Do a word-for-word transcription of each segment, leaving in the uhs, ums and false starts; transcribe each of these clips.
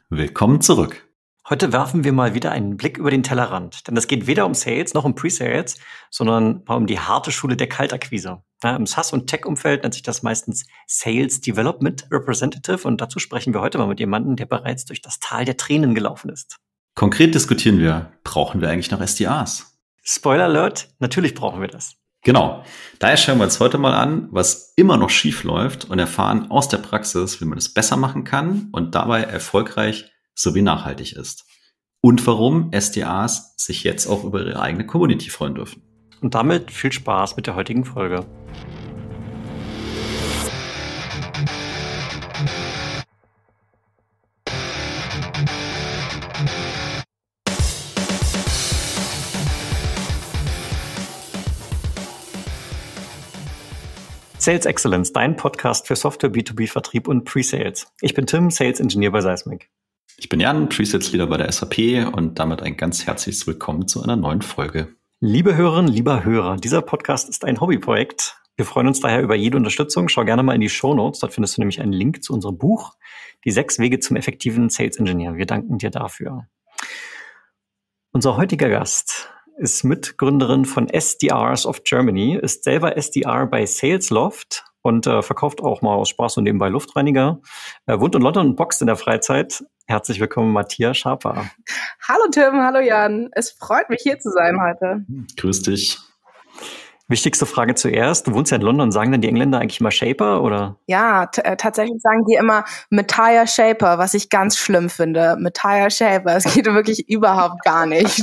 Willkommen zurück. Heute werfen wir mal wieder einen Blick über den Tellerrand. Denn es geht weder um Sales noch um Pre-Sales, sondern mal um die harte Schule der Kaltakquise. Ja, im SaaS- und Tech-Umfeld nennt sich das meistens Sales Development Representative. Und dazu sprechen wir heute mal mit jemandem, der bereits durch das Tal der Tränen gelaufen ist. Konkret diskutieren wir, brauchen wir eigentlich noch S D As? Spoiler Alert, natürlich brauchen wir das. Genau. Daher schauen wir uns heute mal an, was immer noch schief läuft und erfahren aus der Praxis, wie man es besser machen kann und dabei erfolgreich sowie nachhaltig ist. Und warum S D As sich jetzt auch über ihre eigene Community freuen dürfen. Und damit viel Spaß mit der heutigen Folge. Sales Excellence, dein Podcast für Software, B zwei B-Vertrieb und Pre-Sales. Ich bin Tim, Sales Engineer bei Seismic. Ich bin Jan, Pre-Sales Leader bei der S A P und damit ein ganz herzliches Willkommen zu einer neuen Folge. Liebe Hörerinnen, lieber Hörer, dieser Podcast ist ein Hobbyprojekt. Wir freuen uns daher über jede Unterstützung. Schau gerne mal in die Shownotes, dort findest du nämlich einen Link zu unserem Buch, Die sechs Wege zum effektiven Sales Engineer. Wir danken dir dafür. Unser heutiger Gast ist Mitgründerin von S D Rs of Germany, ist selber S D R bei Salesloft und äh, verkauft auch mal aus Spaß und nebenbei Luftreiniger. Er wohnt in London und boxt in der Freizeit. Herzlich willkommen, Matthias Schaper. Hallo Tim, hallo Jan. Es freut mich, hier zu sein heute. Grüß dich. Wichtigste Frage zuerst. Du wohnst ja in London. Sagen denn die Engländer eigentlich immer Shaper, oder? Ja, t- äh, tatsächlich sagen die immer Matthias Shaper, was ich ganz schlimm finde. Matthias Shaper, es geht wirklich überhaupt gar nicht.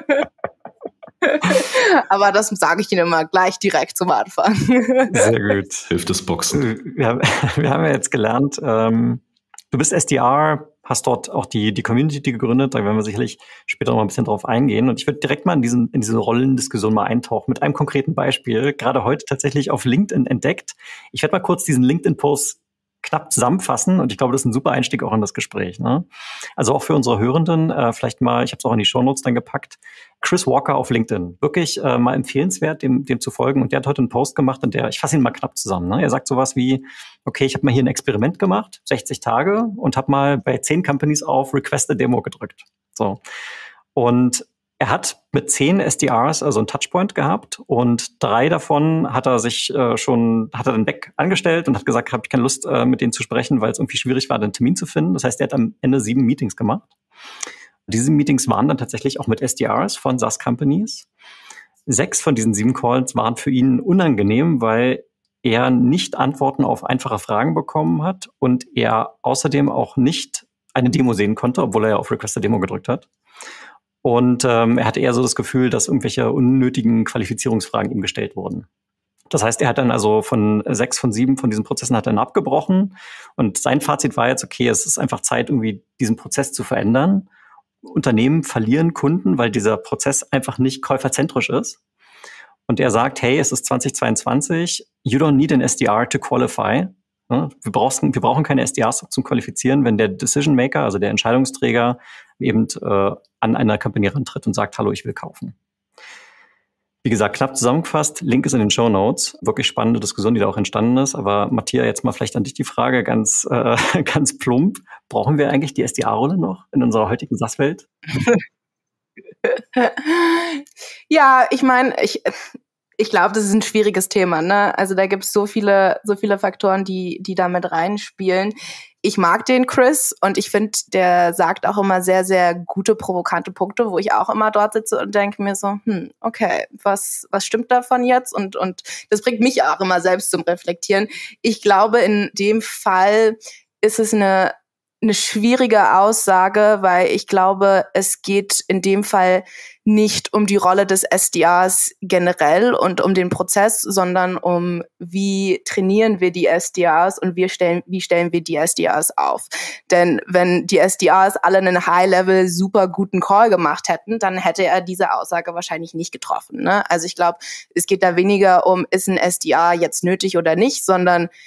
Aber das sage ich Ihnen immer gleich direkt zum Anfang. Sehr gut. Hilft das Boxen. Wir haben, wir haben ja jetzt gelernt, ähm, du bist S D R, hast dort auch die, die Community gegründet, da werden wir sicherlich später noch mal ein bisschen drauf eingehen. Und ich würde direkt mal in, diesen, in diese Rollendiskussion mal eintauchen mit einem konkreten Beispiel, gerade heute tatsächlich auf LinkedIn entdeckt. Ich werde mal kurz diesen LinkedIn-Post knapp zusammenfassen und ich glaube, das ist ein super Einstieg auch in das Gespräch. Ne? Also auch für unsere Hörenden, äh, vielleicht mal, ich habe es auch in die Shownotes dann gepackt, Chris Walker auf LinkedIn. Wirklich äh, mal empfehlenswert, dem, dem zu folgen. Und der hat heute einen Post gemacht und der, ich fasse ihn mal knapp zusammen. Ne? Er sagt sowas wie, okay, ich habe mal hier ein Experiment gemacht, sechzig Tage, und habe mal bei zehn Companies auf Request a Demo gedrückt. So. Und er hat mit zehn S D Rs also einen Touchpoint gehabt und drei davon hat er sich äh, schon, hat er dann weg angestellt und hat gesagt, habe ich keine Lust, äh, mit denen zu sprechen, weil es irgendwie schwierig war, einen Termin zu finden. Das heißt, er hat am Ende sieben Meetings gemacht. Diese Meetings waren dann tatsächlich auch mit S D Rs von SaaS-Companies. Sechs von diesen sieben Calls waren für ihn unangenehm, weil er nicht Antworten auf einfache Fragen bekommen hat und er außerdem auch nicht eine Demo sehen konnte, obwohl er ja auf Request a Demo gedrückt hat. Und ähm, er hatte eher so das Gefühl, dass irgendwelche unnötigen Qualifizierungsfragen ihm gestellt wurden. Das heißt, er hat dann also von sechs von sieben von diesen Prozessen hat er dann abgebrochen. Und sein Fazit war jetzt, okay, es ist einfach Zeit, irgendwie diesen Prozess zu verändern. Unternehmen verlieren Kunden, weil dieser Prozess einfach nicht käuferzentrisch ist. Und er sagt, hey, es ist zwanzig zweiundzwanzig, you don't need an S D R to qualify. Wir brauchen, wir brauchen keine S D Rs zum Qualifizieren, wenn der Decision Maker, also der Entscheidungsträger, eben äh, an einer Company rantritt und sagt, hallo, ich will kaufen. Wie gesagt, knapp zusammengefasst, Link ist in den Shownotes. Wirklich spannende Diskussion, die da auch entstanden ist. Aber Matthias, jetzt mal vielleicht an dich die Frage, ganz äh, ganz plump. Brauchen wir eigentlich die S D A-Rolle noch in unserer heutigen SaaS-Welt? Ja, ich meine, ich... Ich glaube, das ist ein schwieriges Thema, ne? Also da gibt es so viele, so viele Faktoren, die, die da mit reinspielen. Ich mag den Chris und ich finde, der sagt auch immer sehr, sehr gute, provokante Punkte, wo ich auch immer dort sitze und denke mir so, hm, okay, was, was stimmt davon jetzt? Und, und das bringt mich auch immer selbst zum Reflektieren. Ich glaube, in dem Fall ist es eine, eine schwierige Aussage, weil ich glaube, es geht in dem Fall nicht um die Rolle des S D Rs generell und um den Prozess, sondern um, wie trainieren wir die S D Rs und wie stellen, wie stellen wir die S D Rs auf. Denn wenn die S D Rs alle einen High-Level super guten Call gemacht hätten, dann hätte er diese Aussage wahrscheinlich nicht getroffen. Ne? Also ich glaube, es geht da weniger um, ist ein S D R jetzt nötig oder nicht, sondern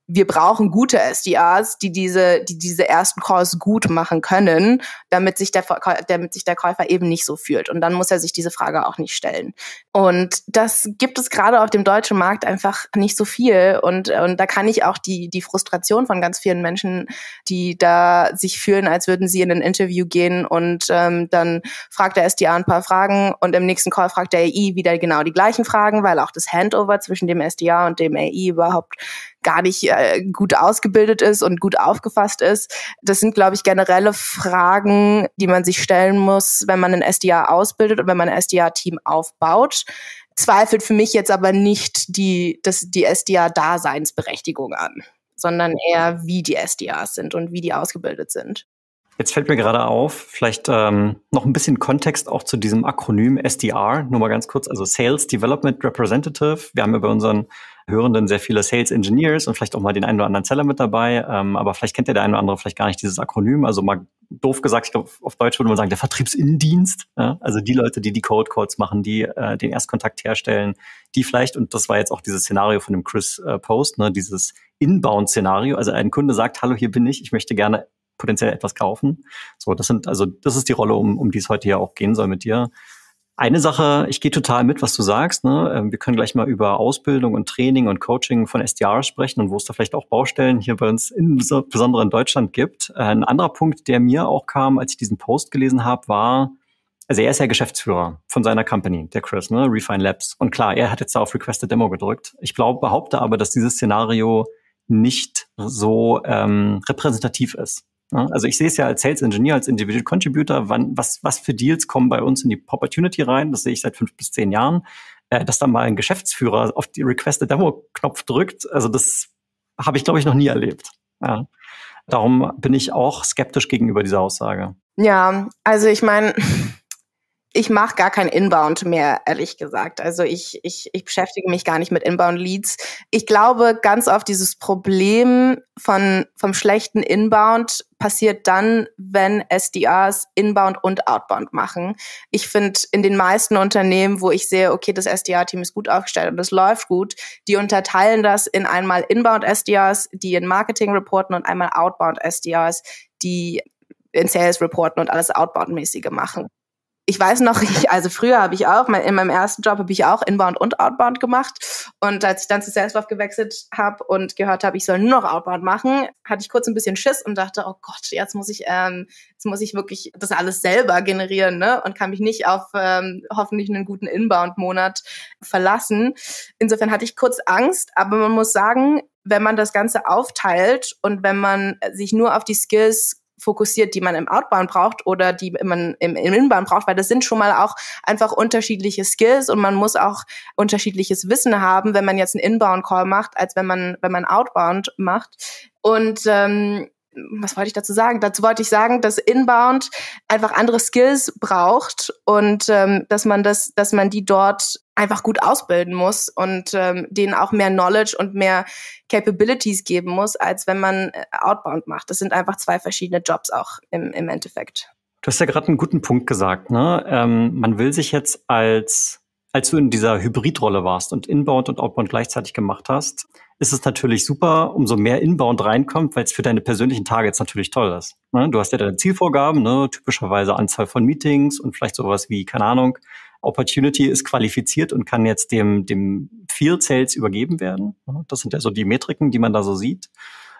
wir brauchen gute S D Rs, die diese, die diese ersten Calls gut machen können, damit sich der, damit sich der Käufer eben nicht so fühlt. Und dann muss er sich diese Frage auch nicht stellen. Und das gibt es gerade auf dem deutschen Markt einfach nicht so viel. Und, und da kann ich auch die, die Frustration von ganz vielen Menschen, die da sich fühlen, als würden sie in ein Interview gehen und ähm, dann fragt der S D R ein paar Fragen und im nächsten Call fragt der A I wieder genau die gleichen Fragen, weil auch das Handover zwischen dem S D R und dem A I überhaupt gar nicht äh, gut ausgebildet ist und gut aufgefasst ist. Das sind, glaube ich, generelle Fragen, die man sich stellen muss, wenn man ein S D R ausbildet und wenn man ein S D R-Team aufbaut. Zweifelt für mich jetzt aber nicht die, das, die S D R-Daseinsberechtigung an, sondern eher, wie die S D Rs sind und wie die ausgebildet sind. Jetzt fällt mir gerade auf, vielleicht ähm, noch ein bisschen Kontext auch zu diesem Akronym S D R. Nur mal ganz kurz, also Sales Development Representative. Wir haben ja bei unseren Hörenden sehr viele Sales Engineers und vielleicht auch mal den einen oder anderen Seller mit dabei. Ähm, aber vielleicht kennt ja der eine oder andere vielleicht gar nicht dieses Akronym. Also mal doof gesagt, ich glaube, auf Deutsch würde man sagen, der Vertriebsinnendienst. Ja? Also die Leute, die die Cold Calls machen, die äh, den Erstkontakt herstellen, die vielleicht, und das war jetzt auch dieses Szenario von dem Chris äh, Post, ne, dieses Inbound-Szenario. Also ein Kunde sagt, hallo, hier bin ich, ich möchte gerne potenziell etwas kaufen. So, das sind, also, das ist die Rolle, um, um die es heute hier auch gehen soll mit dir. Eine Sache, ich gehe total mit, was du sagst, ne? Wir können gleich mal über Ausbildung und Training und Coaching von S D Rs sprechen und wo es da vielleicht auch Baustellen hier bei uns, insbesondere in Deutschland, gibt. Ein anderer Punkt, der mir auch kam, als ich diesen Post gelesen habe, war, also er ist ja Geschäftsführer von seiner Company, der Chris, ne? Refine Labs. Und klar, er hat jetzt da auf Request a Demo gedrückt. Ich glaube, behaupte aber, dass dieses Szenario nicht so ähm, repräsentativ ist. Also ich sehe es ja als Sales Engineer, als Individual Contributor, wann, was, was für Deals kommen bei uns in die Opportunity rein, das sehe ich seit fünf bis zehn Jahren, äh, dass da mal ein Geschäftsführer auf die Request-a-Demo-Knopf drückt, also das habe ich, glaube ich, noch nie erlebt. Ja. Darum bin ich auch skeptisch gegenüber dieser Aussage. Ja, also ich meine, ich mache gar kein Inbound mehr, ehrlich gesagt. Also ich, ich, ich beschäftige mich gar nicht mit Inbound-Leads. Ich glaube, ganz oft dieses Problem von vom schlechten Inbound passiert dann, wenn S D Rs Inbound und Outbound machen. Ich finde, in den meisten Unternehmen, wo ich sehe, okay, das S D R-Team ist gut aufgestellt und das läuft gut, die unterteilen das in einmal Inbound-S D Rs, die in Marketing reporten, und einmal Outbound-S D Rs, die in Sales reporten und alles Outbound-mäßige machen. Ich weiß noch, ich, also früher habe ich auch, in meinem ersten Job habe ich auch Inbound und Outbound gemacht. Und als ich dann zu Salesforce gewechselt habe und gehört habe, ich soll nur noch Outbound machen, hatte ich kurz ein bisschen Schiss und dachte, oh Gott, jetzt muss ich, ähm, jetzt muss ich wirklich das alles selber generieren, ne? Und kann mich nicht auf ähm, hoffentlich einen guten Inbound-Monat verlassen. Insofern hatte ich kurz Angst, aber man muss sagen, wenn man das Ganze aufteilt und wenn man sich nur auf die Skills fokussiert, die man im Outbound braucht oder die man im, im Inbound braucht, weil das sind schon mal auch einfach unterschiedliche Skills und man muss auch unterschiedliches Wissen haben, wenn man jetzt einen Inbound-Call macht, als wenn man wenn man Outbound macht. Und ähm, was wollte ich dazu sagen? Dazu wollte ich sagen, dass Inbound einfach andere Skills braucht und ähm, dass man das, dass man die dort einfach gut ausbilden muss und ähm, denen auch mehr Knowledge und mehr Capabilities geben muss, als wenn man Outbound macht. Das sind einfach zwei verschiedene Jobs auch im, im Endeffekt. Du hast ja gerade einen guten Punkt gesagt, ne? Ähm, man will sich jetzt als, als du in dieser Hybridrolle warst und Inbound und Outbound gleichzeitig gemacht hast, ist es natürlich super, umso mehr Inbound reinkommt, weil es für deine persönlichen Targets natürlich toll ist. Ne? Du hast ja deine Zielvorgaben, ne? Typischerweise Anzahl von Meetings und vielleicht sowas wie, keine Ahnung, Opportunity ist qualifiziert und kann jetzt dem, dem Field Sales übergeben werden. Das sind ja so die Metriken, die man da so sieht.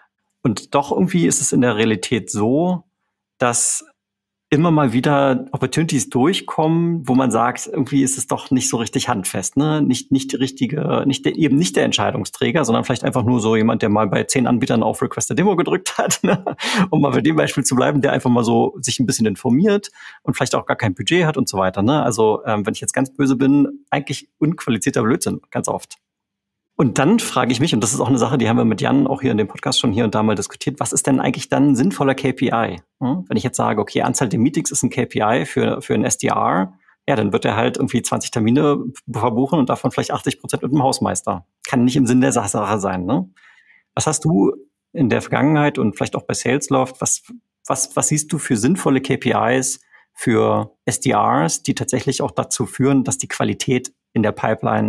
Und doch irgendwie ist es in der Realität so, dass immer mal wieder Opportunities durchkommen, wo man sagt, irgendwie ist es doch nicht so richtig handfest, ne? Nicht, nicht die richtige, nicht der, eben nicht der Entscheidungsträger, sondern vielleicht einfach nur so jemand, der mal bei zehn Anbietern auf Request a Demo gedrückt hat, ne? Um mal bei dem Beispiel zu bleiben, der einfach mal so sich ein bisschen informiert und vielleicht auch gar kein Budget hat und so weiter, ne? Also, ähm, wenn ich jetzt ganz böse bin, eigentlich unqualifizierter Blödsinn, ganz oft. Und dann frage ich mich, und das ist auch eine Sache, die haben wir mit Jan auch hier in dem Podcast schon hier und da mal diskutiert, was ist denn eigentlich dann ein sinnvoller K P I? Hm? Wenn ich jetzt sage, okay, Anzahl der Meetings ist ein K P I für, für ein S D R, ja, dann wird er halt irgendwie zwanzig Termine verbuchen und davon vielleicht achtzig Prozent mit dem Hausmeister. Kann nicht im Sinn der Sache sein, ne? Was hast du in der Vergangenheit und vielleicht auch bei Salesloft, was, was, was siehst du für sinnvolle K P Is für S D Rs, die tatsächlich auch dazu führen, dass die Qualität in der Pipeline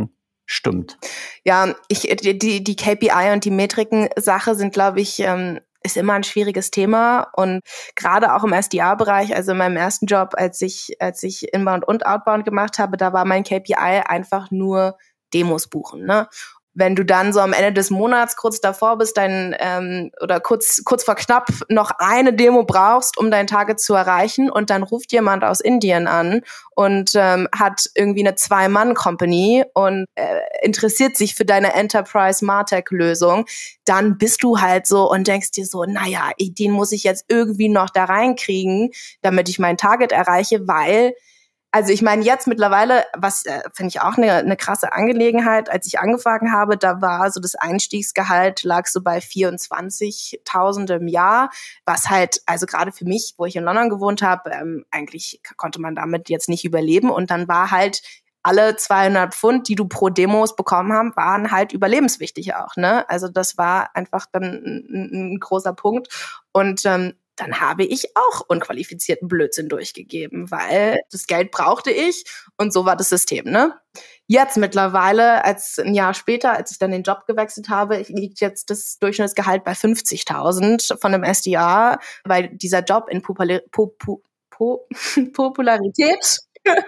stimmt? Ja, ich, die, die K P I und die Metriken-Sache sind, glaube ich, ähm, ist immer ein schwieriges Thema und gerade auch im S D R-Bereich, also in meinem ersten Job, als ich, als ich Inbound und Outbound gemacht habe, da war mein K P I einfach nur Demos buchen, ne? Wenn du dann so am Ende des Monats kurz davor bist, dein ähm, oder kurz kurz vor knapp noch eine Demo brauchst, um dein Target zu erreichen, und dann ruft jemand aus Indien an und ähm, hat irgendwie eine Zwei-Mann-Company und äh, interessiert sich für deine Enterprise-Martech-Lösung, dann bist du halt so und denkst dir so, naja, den muss ich jetzt irgendwie noch da reinkriegen, damit ich mein Target erreiche, weil also ich meine, jetzt mittlerweile, was äh, finde ich auch eine, eine krasse Angelegenheit, als ich angefangen habe, da war so das Einstiegsgehalt lag so bei vierundzwanzigtausend im Jahr, was halt, also gerade für mich, wo ich in London gewohnt habe, ähm, eigentlich konnte man damit jetzt nicht überleben, und dann war halt alle zweihundert Pfund, die du pro Demos bekommen haben, waren halt überlebenswichtig auch, ne? Also das war einfach dann ein, ein großer Punkt, und ähm, dann habe ich auch unqualifizierten Blödsinn durchgegeben, weil das Geld brauchte ich und so war das System, ne? Jetzt mittlerweile, als ein Jahr später, als ich dann den Job gewechselt habe, liegt jetzt das Durchschnittsgehalt bei fünfzigtausend von einem S D R, weil dieser Job in Popula- po- po- po- Popularität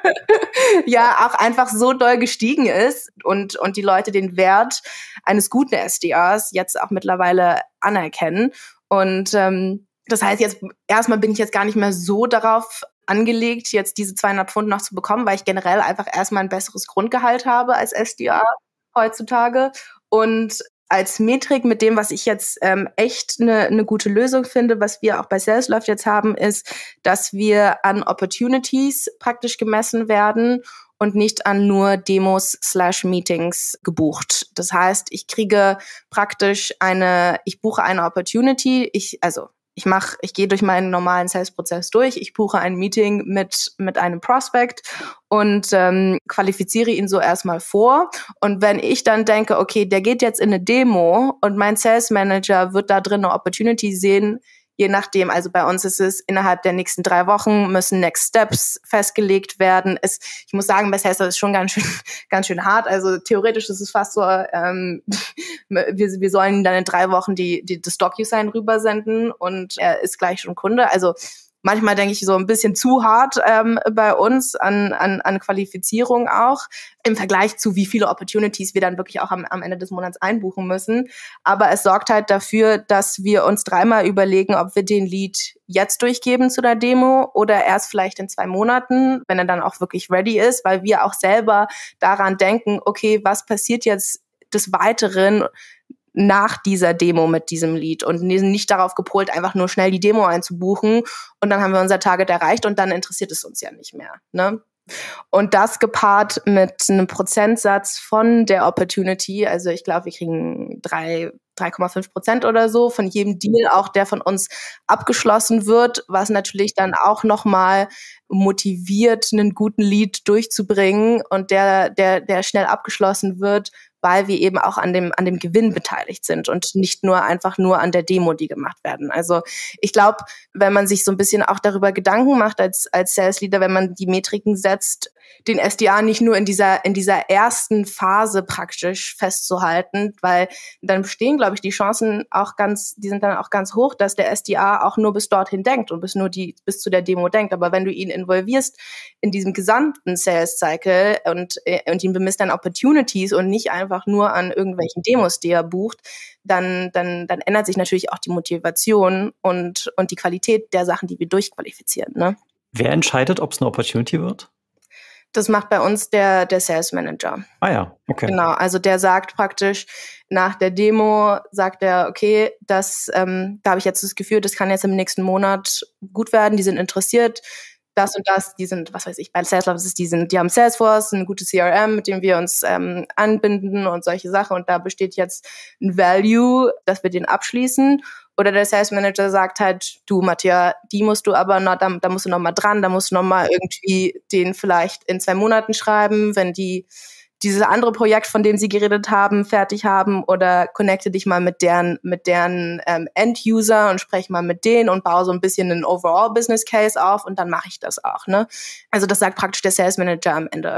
ja auch einfach so doll gestiegen ist und und die Leute den Wert eines guten S D Rs jetzt auch mittlerweile anerkennen. Und ähm, das heißt, jetzt erstmal bin ich jetzt gar nicht mehr so darauf angelegt, jetzt diese zweihundert Pfund noch zu bekommen, weil ich generell einfach erstmal ein besseres Grundgehalt habe als S D R heutzutage. Und als Metrik mit dem, was ich jetzt ähm, echt eine, eine gute Lösung finde, was wir auch bei SalesLoft jetzt haben, ist, dass wir an Opportunities praktisch gemessen werden und nicht an nur Demos slash Meetings gebucht. Das heißt, ich kriege praktisch eine, ich buche eine Opportunity, ich, also ich mache, ich gehe durch meinen normalen Sales-Prozess durch, ich buche ein Meeting mit mit einem Prospect und ähm, qualifiziere ihn so erstmal vor. Und wenn ich dann denke, okay, der geht jetzt in eine Demo und mein Sales Manager wird da drin eine Opportunity sehen, je nachdem, also bei uns ist es, innerhalb der nächsten drei Wochen müssen Next Steps festgelegt werden. Es, ich muss sagen, bei Sales ist es schon ganz schön, ganz schön hart. Also theoretisch ist es fast so, ähm, wir, wir sollen dann in drei Wochen die, die das DocuSign rübersenden und er ist gleich schon Kunde. Also manchmal denke ich so ein bisschen zu hart ähm, bei uns an, an, an Qualifizierung auch, im Vergleich zu wie viele Opportunities wir dann wirklich auch am, am Ende des Monats einbuchen müssen. Aber es sorgt halt dafür, dass wir uns dreimal überlegen, ob wir den Lead jetzt durchgeben zu der Demo oder erst vielleicht in zwei Monaten, wenn er dann auch wirklich ready ist, weil wir auch selber daran denken, okay, was passiert jetzt des Weiteren nach dieser Demo mit diesem Lied und nicht darauf gepolt, einfach nur schnell die Demo einzubuchen und dann haben wir unser Target erreicht und dann interessiert es uns ja nicht mehr, ne? Und das gepaart mit einem Prozentsatz von der Opportunity, also ich glaube, wir kriegen drei, drei Komma fünf Prozent oder so von jedem Deal, auch der von uns abgeschlossen wird, was natürlich dann auch nochmal motiviert, einen guten Lead durchzubringen und der, der, der schnell abgeschlossen wird, weil wir eben auch an dem, an dem Gewinn beteiligt sind und nicht nur einfach nur an der Demo, die gemacht werden. Also ich glaube, wenn man sich so ein bisschen auch darüber Gedanken macht als, als Sales Leader, wenn man die Metriken setzt, den S D R nicht nur in dieser, in dieser ersten Phase praktisch festzuhalten, weil dann bestehen, glaube ich, die Chancen auch ganz, die sind dann auch ganz hoch, dass der S D R auch nur bis dorthin denkt und bis nur die, bis zu der Demo denkt. Aber wenn du ihn involvierst in diesem gesamten Sales Cycle und, und ihn bemisst an Opportunities und nicht einfach nur an irgendwelchen Demos, die er bucht, dann, dann, dann ändert sich natürlich auch die Motivation und, und die Qualität der Sachen, die wir durchqualifizieren, ne? Wer entscheidet, ob es eine Opportunity wird? Das macht bei uns der, der Sales Manager. Ah ja, okay. Genau, also der sagt praktisch nach der Demo, sagt er, okay, das, ähm, da habe ich jetzt das Gefühl, das kann jetzt im nächsten Monat gut werden, die sind interessiert, das und das, die sind, was weiß ich, bei SalesLoft ist die sind, die haben Salesforce, ein gutes C R M, mit dem wir uns ähm, anbinden und solche Sachen und da besteht jetzt ein Value, dass wir den abschließen. Oder der Sales Manager sagt halt, du Matthias, die musst du aber noch, da, da musst du noch mal dran, da musst du noch mal irgendwie den vielleicht in zwei Monaten schreiben, wenn die dieses andere Projekt, von dem sie geredet haben, fertig haben, oder connecte dich mal mit deren mit deren ähm, End-User und sprech mal mit denen und baue so ein bisschen einen Overall Business Case auf und dann mache ich das auch, ne? Also das sagt praktisch der Sales Manager am Ende.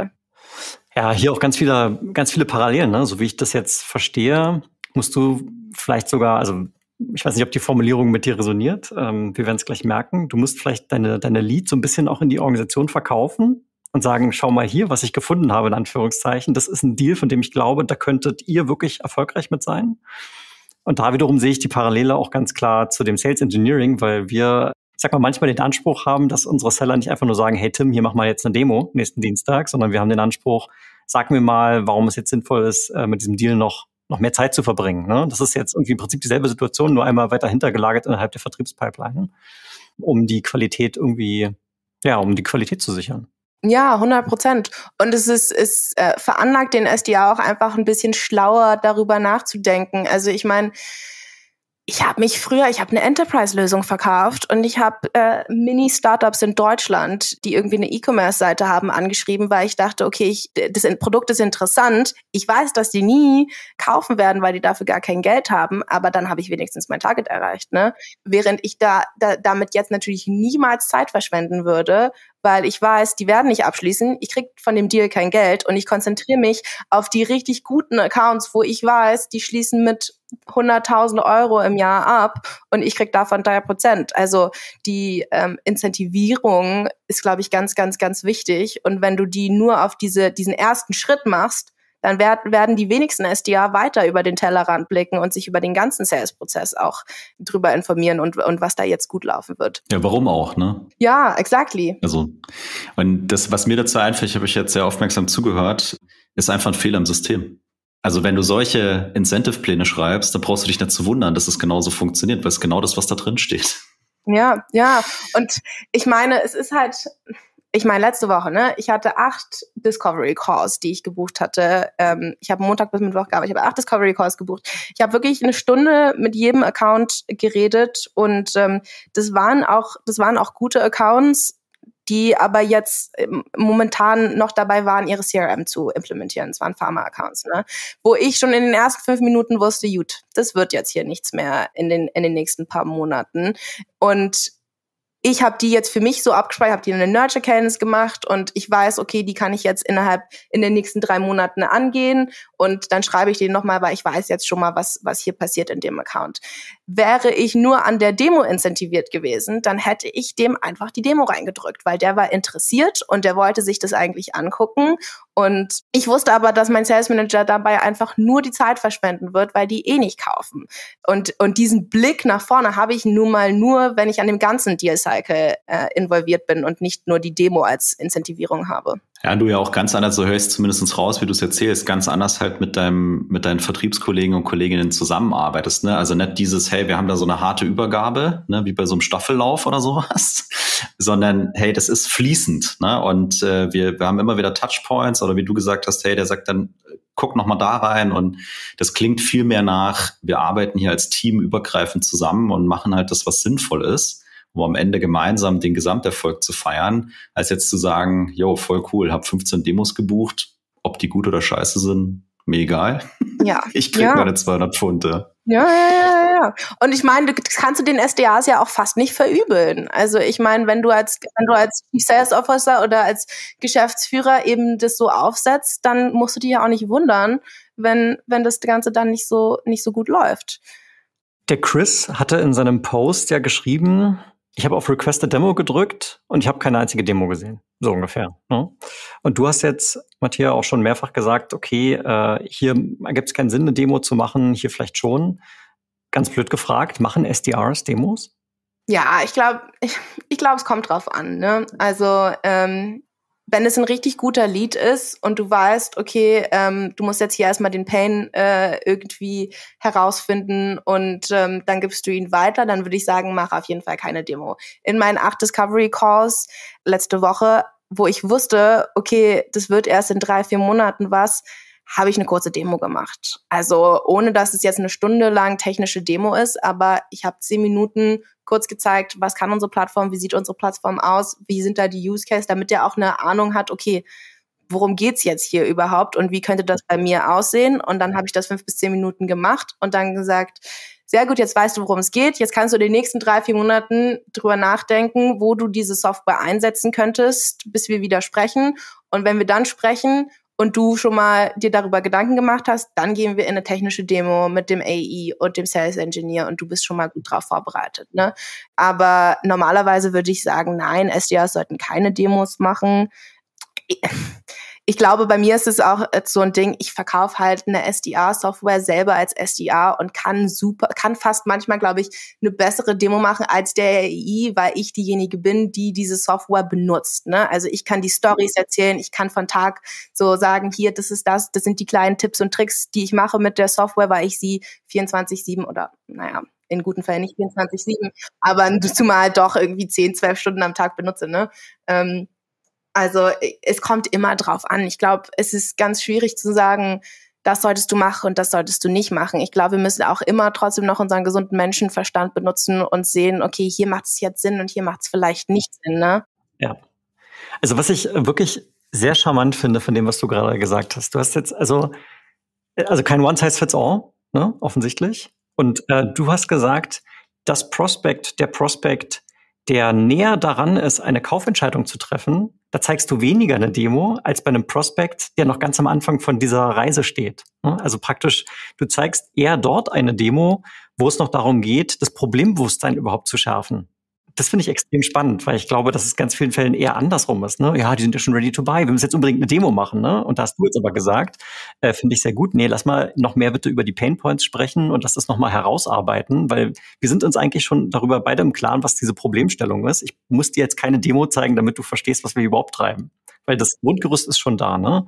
Ja, hier auch ganz viele, ganz viele Parallelen, ne? So wie ich das jetzt verstehe, musst du vielleicht sogar, also ich weiß nicht, ob die Formulierung mit dir resoniert. Ähm, wir werden es gleich merken. Du musst vielleicht deine, deine Lead so ein bisschen auch in die Organisation verkaufen und sagen, schau mal hier, was ich gefunden habe, in Anführungszeichen. Das ist ein Deal, von dem ich glaube, da könntet ihr wirklich erfolgreich mit sein. Und da wiederum sehe ich die Parallele auch ganz klar zu dem Sales Engineering, weil wir, ich sag mal, manchmal den Anspruch haben, dass unsere Seller nicht einfach nur sagen, hey Tim, hier mach mal jetzt eine Demo nächsten Dienstag, sondern wir haben den Anspruch, sag mir mal, warum es jetzt sinnvoll ist, mit diesem Deal noch noch mehr Zeit zu verbringen. Ne? Das ist jetzt irgendwie im Prinzip dieselbe Situation, nur einmal weiter hintergelagert innerhalb der Vertriebspipeline, um die Qualität irgendwie, ja, um die Qualität zu sichern. Ja, hundert Prozent. Und es ist, es äh, veranlagt den S D A auch einfach ein bisschen schlauer darüber nachzudenken. Also ich meine, ich habe mich früher, ich habe eine Enterprise-Lösung verkauft und ich habe äh, Mini-Startups in Deutschland, die irgendwie eine E-Commerce-Seite haben, angeschrieben, weil ich dachte, okay, ich, das Produkt ist interessant. Ich weiß, dass die nie kaufen werden, weil die dafür gar kein Geld haben, aber dann habe ich wenigstens mein Target erreicht, ne? Während ich da, da damit jetzt natürlich niemals Zeit verschwenden würde, weil ich weiß, die werden nicht abschließen, ich krieg von dem Deal kein Geld und ich konzentriere mich auf die richtig guten Accounts, wo ich weiß, die schließen mit hunderttausend Euro im Jahr ab und ich krieg davon drei Prozent. Also die ähm, Incentivierung ist, glaube ich, ganz, ganz, ganz wichtig. Und wenn du die nur auf diese diesen ersten Schritt machst, dann werd, werden die wenigsten S D A weiter über den Tellerrand blicken und sich über den ganzen Sales-Prozess auch drüber informieren und, und was da jetzt gut laufen wird. Ja, warum auch, ne? Ja, exactly. Also, und das, was mir dazu einfällt, ich habe euch jetzt sehr aufmerksam zugehört, ist einfach ein Fehler im System. Also wenn du solche Incentive-Pläne schreibst, dann brauchst du dich nicht zu wundern, dass es genauso funktioniert, weil es genau das, was da drin steht. Ja, ja. Und ich meine, es ist halt, ich meine, letzte Woche, ne, ich hatte acht Discovery Calls, die ich gebucht hatte. Ähm, ich habe Montag bis Mittwoch gearbeitet, ich habe acht Discovery Calls gebucht. Ich habe wirklich eine Stunde mit jedem Account geredet und ähm, das waren auch, das waren auch gute Accounts, die aber jetzt momentan noch dabei waren, ihre C R M zu implementieren. Es waren Pharma-Accounts, ne? Wo ich schon in den ersten fünf Minuten wusste, gut, das wird jetzt hier nichts mehr in den in den nächsten paar Monaten. Und ich habe die jetzt für mich so abgespeichert, habe die eine Nurture Cadence gemacht und ich weiß, okay, die kann ich jetzt innerhalb in den nächsten drei Monaten angehen und dann schreibe ich den nochmal, weil ich weiß jetzt schon mal, was was hier passiert in dem Account. Wäre ich nur an der Demo incentiviert gewesen, dann hätte ich dem einfach die Demo reingedrückt, weil der war interessiert und der wollte sich das eigentlich angucken. Und ich wusste aber, dass mein Sales Manager dabei einfach nur die Zeit verschwenden wird, weil die eh nicht kaufen. Und und diesen Blick nach vorne habe ich nun mal nur, wenn ich an dem ganzen Deal Cycle äh, involviert bin und nicht nur die Demo als Incentivierung habe. Ja, du ja auch ganz anders, so hörst zumindest raus, wie du es erzählst, ganz anders halt mit deinem, mit deinen Vertriebskollegen und Kolleginnen zusammenarbeitest, ne? Also nicht dieses, hey, wir haben da so eine harte Übergabe, ne, wie bei so einem Staffellauf oder sowas, sondern hey, das ist fließend, ne? Und äh, wir, wir haben immer wieder Touchpoints oder wie du gesagt hast, hey, der sagt dann, guck noch mal da rein und das klingt viel mehr nach, wir arbeiten hier als Team übergreifend zusammen und machen halt das, was sinnvoll ist, um am Ende gemeinsam den Gesamterfolg zu feiern, als jetzt zu sagen, yo, voll cool, hab fünfzehn Demos gebucht, ob die gut oder scheiße sind, mir egal. Ja. Ich krieg ja. meine zweihundert Pfund. Ja, ja, ja, ja. Und ich meine, das kannst du den S D As ja auch fast nicht verübeln. Also ich meine, wenn du als wenn du als Chief Sales Officer oder als Geschäftsführer eben das so aufsetzt, dann musst du dich ja auch nicht wundern, wenn wenn das Ganze dann nicht so nicht so gut läuft. Der Chris hatte in seinem Post ja geschrieben, ich habe auf Request a Demo gedrückt und ich habe keine einzige Demo gesehen. So ungefähr. Ne? Und du hast jetzt, Mattia, auch schon mehrfach gesagt, okay, äh, hier gibt es keinen Sinn, eine Demo zu machen, hier vielleicht schon. Ganz blöd gefragt, machen S D Rs Demos? Ja, ich glaube, ich, ich glaube, es kommt drauf an. Ne? Also ähm, wenn es ein richtig guter Lead ist und du weißt, okay, ähm, du musst jetzt hier erstmal den Pain äh, irgendwie herausfinden und ähm, dann gibst du ihn weiter, dann würde ich sagen, mach auf jeden Fall keine Demo. In meinen acht Discovery Calls letzte Woche, wo ich wusste, okay, das wird erst in drei, vier Monaten was, habe ich eine kurze Demo gemacht. Also ohne, dass es jetzt eine Stunde lang technische Demo ist, aber ich habe zehn Minuten kurz gezeigt, was kann unsere Plattform, wie sieht unsere Plattform aus, wie sind da die Use Case, damit der auch eine Ahnung hat, okay, worum geht's jetzt hier überhaupt und wie könnte das bei mir aussehen? Und dann habe ich das fünf bis zehn Minuten gemacht und dann gesagt, sehr gut, jetzt weißt du, worum es geht. Jetzt kannst du in den nächsten drei, vier Monaten drüber nachdenken, wo du diese Software einsetzen könntest, bis wir wieder sprechen. Und wenn wir dann sprechen und du schon mal dir darüber Gedanken gemacht hast, dann gehen wir in eine technische Demo mit dem A E und dem Sales Engineer und du bist schon mal gut drauf vorbereitet. Ne? Aber normalerweise würde ich sagen, nein, S D Rs sollten keine Demos machen. Ich glaube, bei mir ist es auch so ein Ding, ich verkaufe halt eine S D R-Software selber als S D R und kann super, kann fast manchmal, glaube ich, eine bessere Demo machen als der A I, weil ich diejenige bin, die diese Software benutzt. Ne? Also ich kann die Stories erzählen, ich kann von Tag so sagen, hier, das ist das, das sind die kleinen Tipps und Tricks, die ich mache mit der Software, weil ich sie vierundzwanzig sieben oder, naja, in guten Fällen nicht vierundzwanzig sieben, aber zumal doch irgendwie zehn, zwölf Stunden am Tag benutze, ne? Ähm, Also es kommt immer drauf an. Ich glaube, es ist ganz schwierig zu sagen, das solltest du machen und das solltest du nicht machen. Ich glaube, wir müssen auch immer trotzdem noch unseren gesunden Menschenverstand benutzen und sehen, okay, hier macht es jetzt Sinn und hier macht es vielleicht nicht Sinn. Ne? Ja. Also was ich wirklich sehr charmant finde von dem, was du gerade gesagt hast. Du hast jetzt also, also kein One-Size-Fits-All, ne, offensichtlich. Und äh, du hast gesagt, das Prospect, der Prospect, der näher daran ist, eine Kaufentscheidung zu treffen, da zeigst du weniger eine Demo als bei einem Prospect, der noch ganz am Anfang von dieser Reise steht. Also praktisch, du zeigst eher dort eine Demo, wo es noch darum geht, das Problembewusstsein überhaupt zu schärfen. Das finde ich extrem spannend, weil ich glaube, dass es ganz vielen Fällen eher andersrum ist. Ne? Ja, die sind ja schon ready to buy. Wir müssen jetzt unbedingt eine Demo machen. Ne? Und da hast du jetzt aber gesagt, äh, finde ich sehr gut, nee, lass mal noch mehr bitte über die Painpoints sprechen und lass das nochmal herausarbeiten, weil wir sind uns eigentlich schon darüber beide im Klaren, was diese Problemstellung ist. Ich muss dir jetzt keine Demo zeigen, damit du verstehst, was wir überhaupt treiben. Weil das Grundgerüst ist schon da. Ne?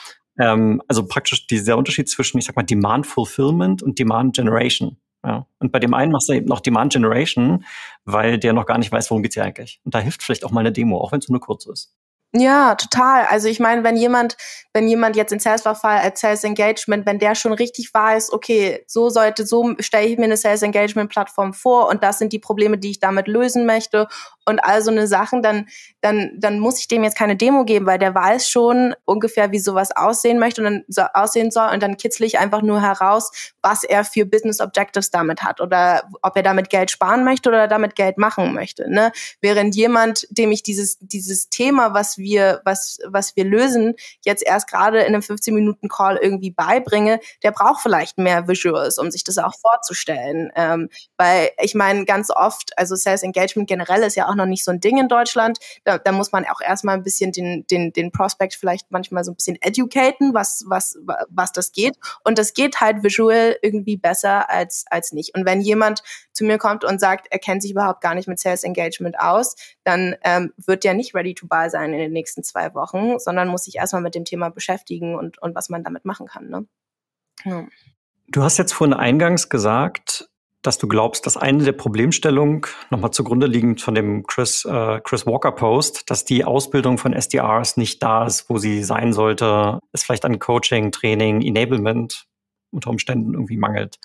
Ähm, also praktisch dieser Unterschied zwischen, ich sag mal, Demand Fulfillment und Demand Generation. Ja. Und bei dem einen machst du eben noch Demand Generation, weil der noch gar nicht weiß, worum geht's hier eigentlich. Und da hilft vielleicht auch mal eine Demo, auch wenn es nur kurz ist. Ja, total. Also ich meine, wenn jemand, wenn jemand jetzt in Sales-Verfall als Sales Engagement, wenn der schon richtig weiß, okay, so sollte, so stelle ich mir eine Sales Engagement Plattform vor und das sind die Probleme, die ich damit lösen möchte und all so eine Sachen, dann, dann, dann muss ich dem jetzt keine Demo geben, weil der weiß schon ungefähr, wie sowas aussehen möchte und dann so aussehen soll und dann kitzle ich einfach nur heraus, was er für Business Objectives damit hat oder ob er damit Geld sparen möchte oder damit Geld machen möchte, ne? Während jemand, dem ich dieses, dieses Thema, was wir, was, was wir lösen, jetzt erst gerade in einem fünfzehn Minuten Call irgendwie beibringe, der braucht vielleicht mehr Visuals, um sich das auch vorzustellen. Ähm, weil ich meine, ganz oft, also Sales Engagement generell ist ja auch noch nicht so ein Ding in Deutschland. Da, da muss man auch erstmal ein bisschen den, den, den Prospect vielleicht manchmal so ein bisschen educaten, was, was, was das geht. Und das geht halt visual irgendwie besser als, als nicht. Und wenn jemand zu mir kommt und sagt, er kennt sich überhaupt gar nicht mit Sales Engagement aus, dann ähm, wird der nicht ready to buy sein in den nächsten zwei Wochen, sondern muss sich erstmal mit dem Thema beschäftigen und, und was man damit machen kann. Ne? Ja. Du hast jetzt vorhin eingangs gesagt, dass du glaubst, dass eine der Problemstellungen, nochmal zugrunde liegend von dem Chris, äh, Chris Walker Post, dass die Ausbildung von S D Rs nicht da ist, wo sie sein sollte, es vielleicht an Coaching, Training, Enablement unter Umständen irgendwie mangelt.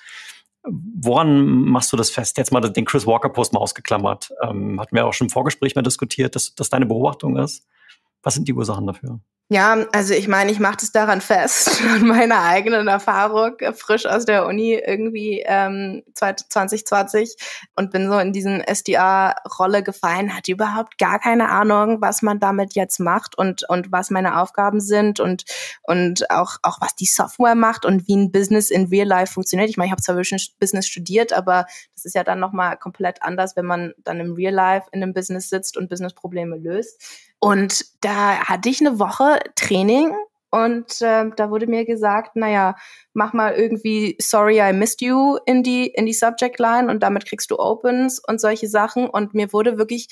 Woran machst du das fest? Jetzt mal den Chris Walker Post mal ausgeklammert. Ähm, hatten wir auch schon im Vorgespräch mal diskutiert, dass das deine Beobachtung ist. Was sind die Ursachen dafür? Ja, also ich meine, ich mache das daran fest, an meiner eigenen Erfahrung, frisch aus der Uni irgendwie ähm, zwanzig zwanzig und bin so in diesen S D R-Rolle gefallen, hatte überhaupt gar keine Ahnung, was man damit jetzt macht und und was meine Aufgaben sind und und auch auch was die Software macht und wie ein Business in Real Life funktioniert. Ich meine, ich habe zwar Business studiert, aber das ist ja dann nochmal komplett anders, wenn man dann im Real Life in einem Business sitzt und Business-Probleme löst. Und da hatte ich eine Woche Training und äh, da wurde mir gesagt, naja, mach mal irgendwie Sorry, I missed you in die in die Subject Line und damit kriegst du Opens und solche Sachen. Und mir wurde wirklich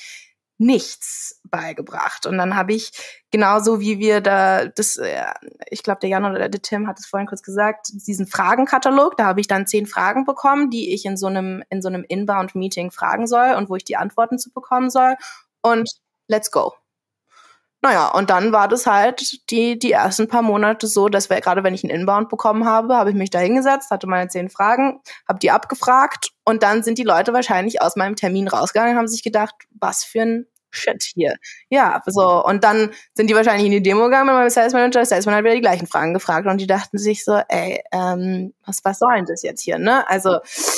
nichts beigebracht. Und dann habe ich genauso wie wir da, das, äh, ich glaube der Jan oder der Tim hat es vorhin kurz gesagt, diesen Fragenkatalog, da habe ich dann zehn Fragen bekommen, die ich in so einem in so einem Inbound-Meeting fragen soll und wo ich die Antworten zu bekommen soll. Und let's go. Naja, und dann war das halt die die ersten paar Monate so, dass wir, gerade wenn ich einen Inbound bekommen habe, habe ich mich da hingesetzt, hatte meine zehn Fragen, habe die abgefragt und dann sind die Leute wahrscheinlich aus meinem Termin rausgegangen und haben sich gedacht, was für ein Shit hier. Ja, so, und dann sind die wahrscheinlich in die Demo gegangen mit meinem Sales Manager, der Salesman hat wieder die gleichen Fragen gefragt und die dachten sich so, ey, ähm, was, was soll denn das jetzt hier, ne? Also,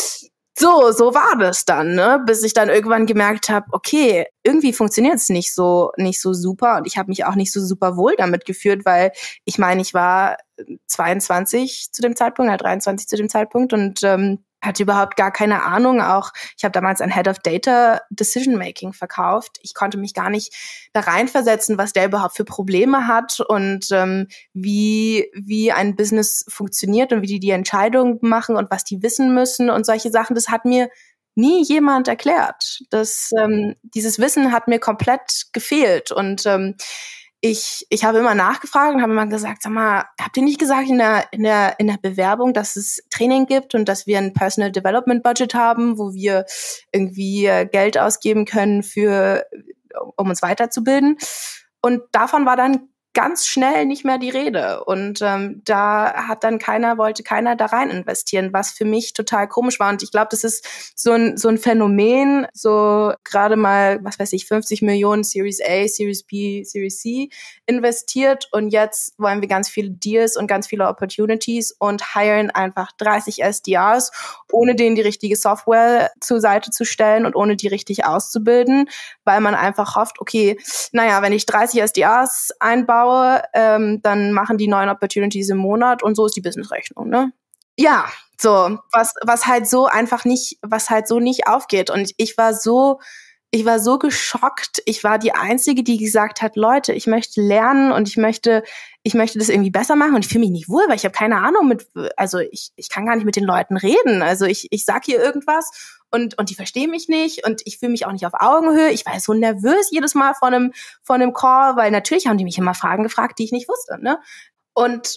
So, so war das dann, ne? Bis ich dann irgendwann gemerkt habe, okay, irgendwie funktioniert es nicht so, nicht so super und ich habe mich auch nicht so super wohl damit gefühlt, weil ich meine, ich war zweiundzwanzig zu dem Zeitpunkt, halt dreiundzwanzig zu dem Zeitpunkt und ähm, hatte überhaupt gar keine Ahnung. Auch ich habe damals ein Head of Data Decision Making verkauft. Ich konnte mich gar nicht da reinversetzen, was der überhaupt für Probleme hat und ähm, wie wie ein Business funktioniert und wie die die Entscheidungen machen und was die wissen müssen und solche Sachen. Das hat mir nie jemand erklärt. Das ähm, dieses Wissen hat mir komplett gefehlt und ähm, Ich, ich habe immer nachgefragt und habe immer gesagt, sag mal, habt ihr nicht gesagt in der, in der, in der Bewerbung, dass es Training gibt und dass wir ein Personal Development Budget haben, wo wir irgendwie Geld ausgeben können für, um uns weiterzubilden? Und davon war dann ganz schnell nicht mehr die Rede. Und ähm, da hat dann keiner, wollte keiner da rein investieren, was für mich total komisch war. Und ich glaube, das ist so ein so ein Phänomen, so gerade mal, was weiß ich, fünfzig Millionen Series A, Series B, Series C investiert. Und jetzt wollen wir ganz viele Deals und ganz viele Opportunities und hiren einfach dreißig S D Rs, ohne denen die richtige Software zur Seite zu stellen und ohne die richtig auszubilden, weil man einfach hofft, okay, naja, wenn ich dreißig S D Rs einbaue, Ähm, dann machen die neuen Opportunities im Monat und so ist die Businessrechnung, ne? Ja, so, was, was halt so einfach nicht, was halt so nicht aufgeht. Und ich war so, ich war so geschockt. Ich war die Einzige, die gesagt hat, Leute, ich möchte lernen und ich möchte, ich möchte das irgendwie besser machen und ich fühle mich nicht wohl, weil ich habe keine Ahnung mit, also ich, ich kann gar nicht mit den Leuten reden. Also ich, ich sag hier irgendwas und, und die verstehen mich nicht und ich fühle mich auch nicht auf Augenhöhe. Ich war so nervös jedes Mal vor einem, vor einem Call, weil natürlich haben die mich immer Fragen gefragt, die ich nicht wusste, ne? Und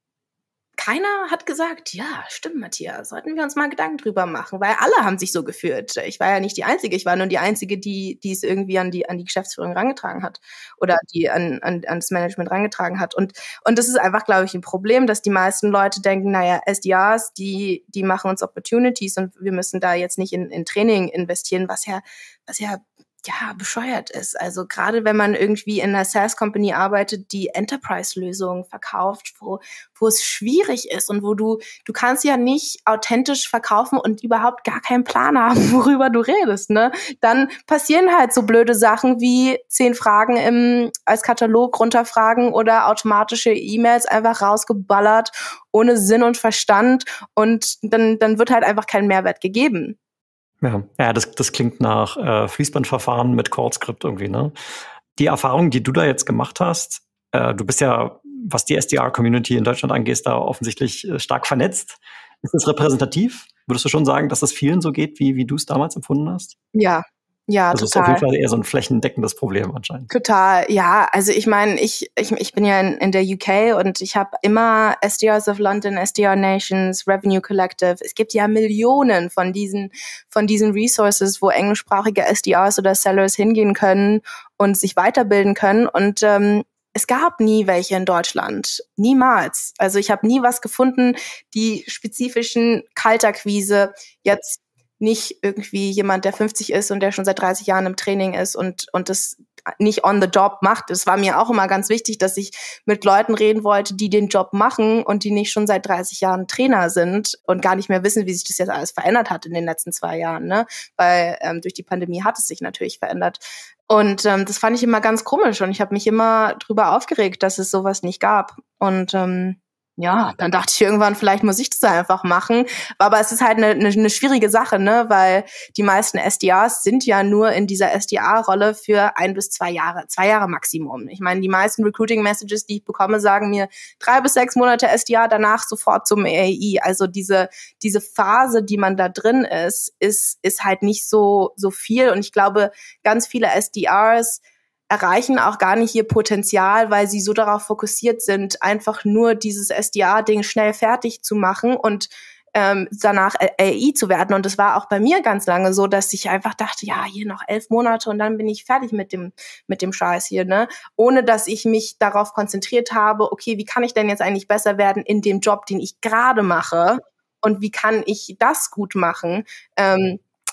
keiner hat gesagt, ja, stimmt, Matthias, sollten wir uns mal Gedanken drüber machen, weil alle haben sich so gefühlt. Ich war ja nicht die Einzige, ich war nur die Einzige, die, die es irgendwie an die, an die Geschäftsführung rangetragen hat oder die an, an, an das Management rangetragen hat. Und, und das ist einfach, glaube ich, ein Problem, dass die meisten Leute denken, naja, S D Rs, die, die machen uns Opportunities und wir müssen da jetzt nicht in, in Training investieren, was ja, was ja, ja, bescheuert ist. Also gerade wenn man irgendwie in einer SaaS-Company arbeitet, die Enterprise-Lösungen verkauft, wo, wo es schwierig ist und wo du, du kannst ja nicht authentisch verkaufen und überhaupt gar keinen Plan haben, worüber du redest, ne? Dann passieren halt so blöde Sachen wie zehn Fragen im, als Katalog runterfragen oder automatische E-Mails einfach rausgeballert, ohne Sinn und Verstand und dann, dann wird halt einfach kein Mehrwert gegeben. Ja, ja, das, das klingt nach äh, Fließbandverfahren mit Code-Script irgendwie, ne? Die Erfahrung, die du da jetzt gemacht hast, äh, du bist ja, was die S D R-Community in Deutschland angeht, da offensichtlich äh, stark vernetzt. Ist das repräsentativ? Würdest du schon sagen, dass das vielen so geht, wie, wie du es damals empfunden hast? Ja. Ja, also total. Das ist auf jeden Fall eher so ein flächendeckendes Problem anscheinend. Total, ja. Also ich meine, ich, ich ich bin ja in, in der U K und ich habe immer S D Rs of London, S D R Nations, Revenue Collective. Es gibt ja Millionen von diesen von diesen Resources, wo englischsprachige S D Rs oder Sellers hingehen können und sich weiterbilden können. Und ähm, es gab nie welche in Deutschland. Niemals. Also ich habe nie was gefunden, die spezifischen Kaltakquise jetzt nicht irgendwie jemand, der fünfzig ist und der schon seit dreißig Jahren im Training ist und und das nicht on the job macht. Es war mir auch immer ganz wichtig, dass ich mit Leuten reden wollte, die den Job machen und die nicht schon seit dreißig Jahren Trainer sind und gar nicht mehr wissen, wie sich das jetzt alles verändert hat in den letzten zwei Jahren, ne? Weil ähm, durch die Pandemie hat es sich natürlich verändert. Und ähm, das fand ich immer ganz komisch und ich habe mich immer drüber aufgeregt, dass es sowas nicht gab. Und ähm, ja, dann dachte ich irgendwann, vielleicht muss ich das einfach machen. Aber es ist halt eine, eine, eine schwierige Sache, ne, weil die meisten S D Rs sind ja nur in dieser S D R-Rolle für ein bis zwei Jahre, zwei Jahre Maximum. Ich meine, die meisten Recruiting-Messages, die ich bekomme, sagen mir drei bis sechs Monate S D R, danach sofort zum A I. Also diese diese Phase, die man da drin ist, ist ist halt nicht so so viel. Und ich glaube, ganz viele S D Rs erreichen auch gar nicht ihr Potenzial, weil sie so darauf fokussiert sind, einfach nur dieses S D R-Ding schnell fertig zu machen und ähm, danach A I zu werden. Und das war auch bei mir ganz lange so, dass ich einfach dachte, ja, hier noch elf Monate und dann bin ich fertig mit dem mit dem Scheiß hier, ne? Ohne dass ich mich darauf konzentriert habe, okay, wie kann ich denn jetzt eigentlich besser werden in dem Job, den ich gerade mache? Und wie kann ich das gut machen? Ähm,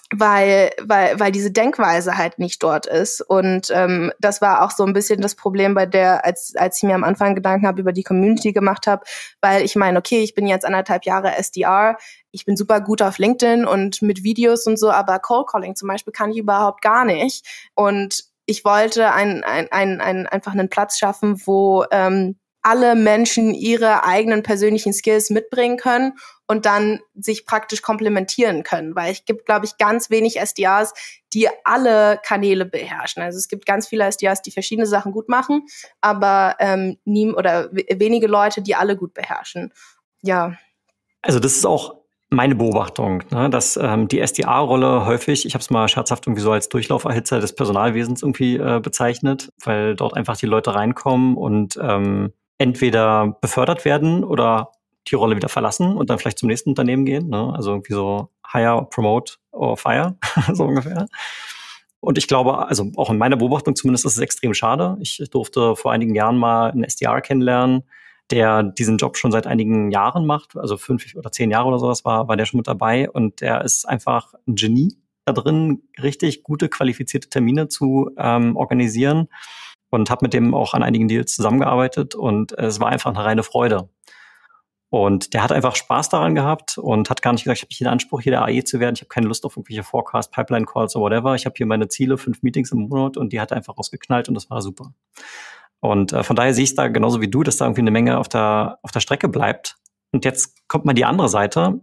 weil, weil, weil diese Denkweise halt nicht dort ist. Und ähm, das war auch so ein bisschen das Problem bei der, als, als ich mir am Anfang Gedanken habe über die Community gemacht habe, weil ich meine, okay, ich bin jetzt anderthalb Jahre S D R, ich bin super gut auf LinkedIn und mit Videos und so, aber Cold Calling zum Beispiel kann ich überhaupt gar nicht. Und ich wollte ein, ein, ein, ein, einfach einen Platz schaffen, wo ähm, alle Menschen ihre eigenen persönlichen Skills mitbringen können und dann sich praktisch komplementieren können. Weil es gibt, glaube ich, ganz wenig S D Rs, die alle Kanäle beherrschen. Also es gibt ganz viele S D Rs, die verschiedene Sachen gut machen, aber ähm, nie oder w- wenige Leute, die alle gut beherrschen. Ja. Also das ist auch meine Beobachtung, ne, dass ähm, die S D A-Rolle häufig, ich habe es mal scherzhaft irgendwie so als Durchlauferhitzer des Personalwesens irgendwie äh, bezeichnet, weil dort einfach die Leute reinkommen und ähm, entweder befördert werden oder die Rolle wieder verlassen und dann vielleicht zum nächsten Unternehmen gehen. Ne? Also irgendwie so hire, promote or fire, so ungefähr. Und ich glaube, also auch in meiner Beobachtung zumindest ist es extrem schade. Ich durfte vor einigen Jahren mal einen S D R kennenlernen, der diesen Job schon seit einigen Jahren macht, also fünf oder zehn Jahre oder sowas war, war der schon mit dabei. Und der ist einfach ein Genie da drin, richtig gute, qualifizierte Termine zu ähm, organisieren. Und habe mit dem auch an einigen Deals zusammengearbeitet und es war einfach eine reine Freude. Und der hat einfach Spaß daran gehabt und hat gar nicht gesagt, ich habe nicht den Anspruch, hier der A E zu werden. Ich habe keine Lust auf irgendwelche Forecast, Pipeline Calls oder whatever. Ich habe hier meine Ziele, fünf Meetings im Monat und die hat er einfach rausgeknallt und das war super. Und äh, von daher sehe ich es da genauso wie du, dass da irgendwie eine Menge auf der, auf der Strecke bleibt. Und jetzt kommt mal die andere Seite.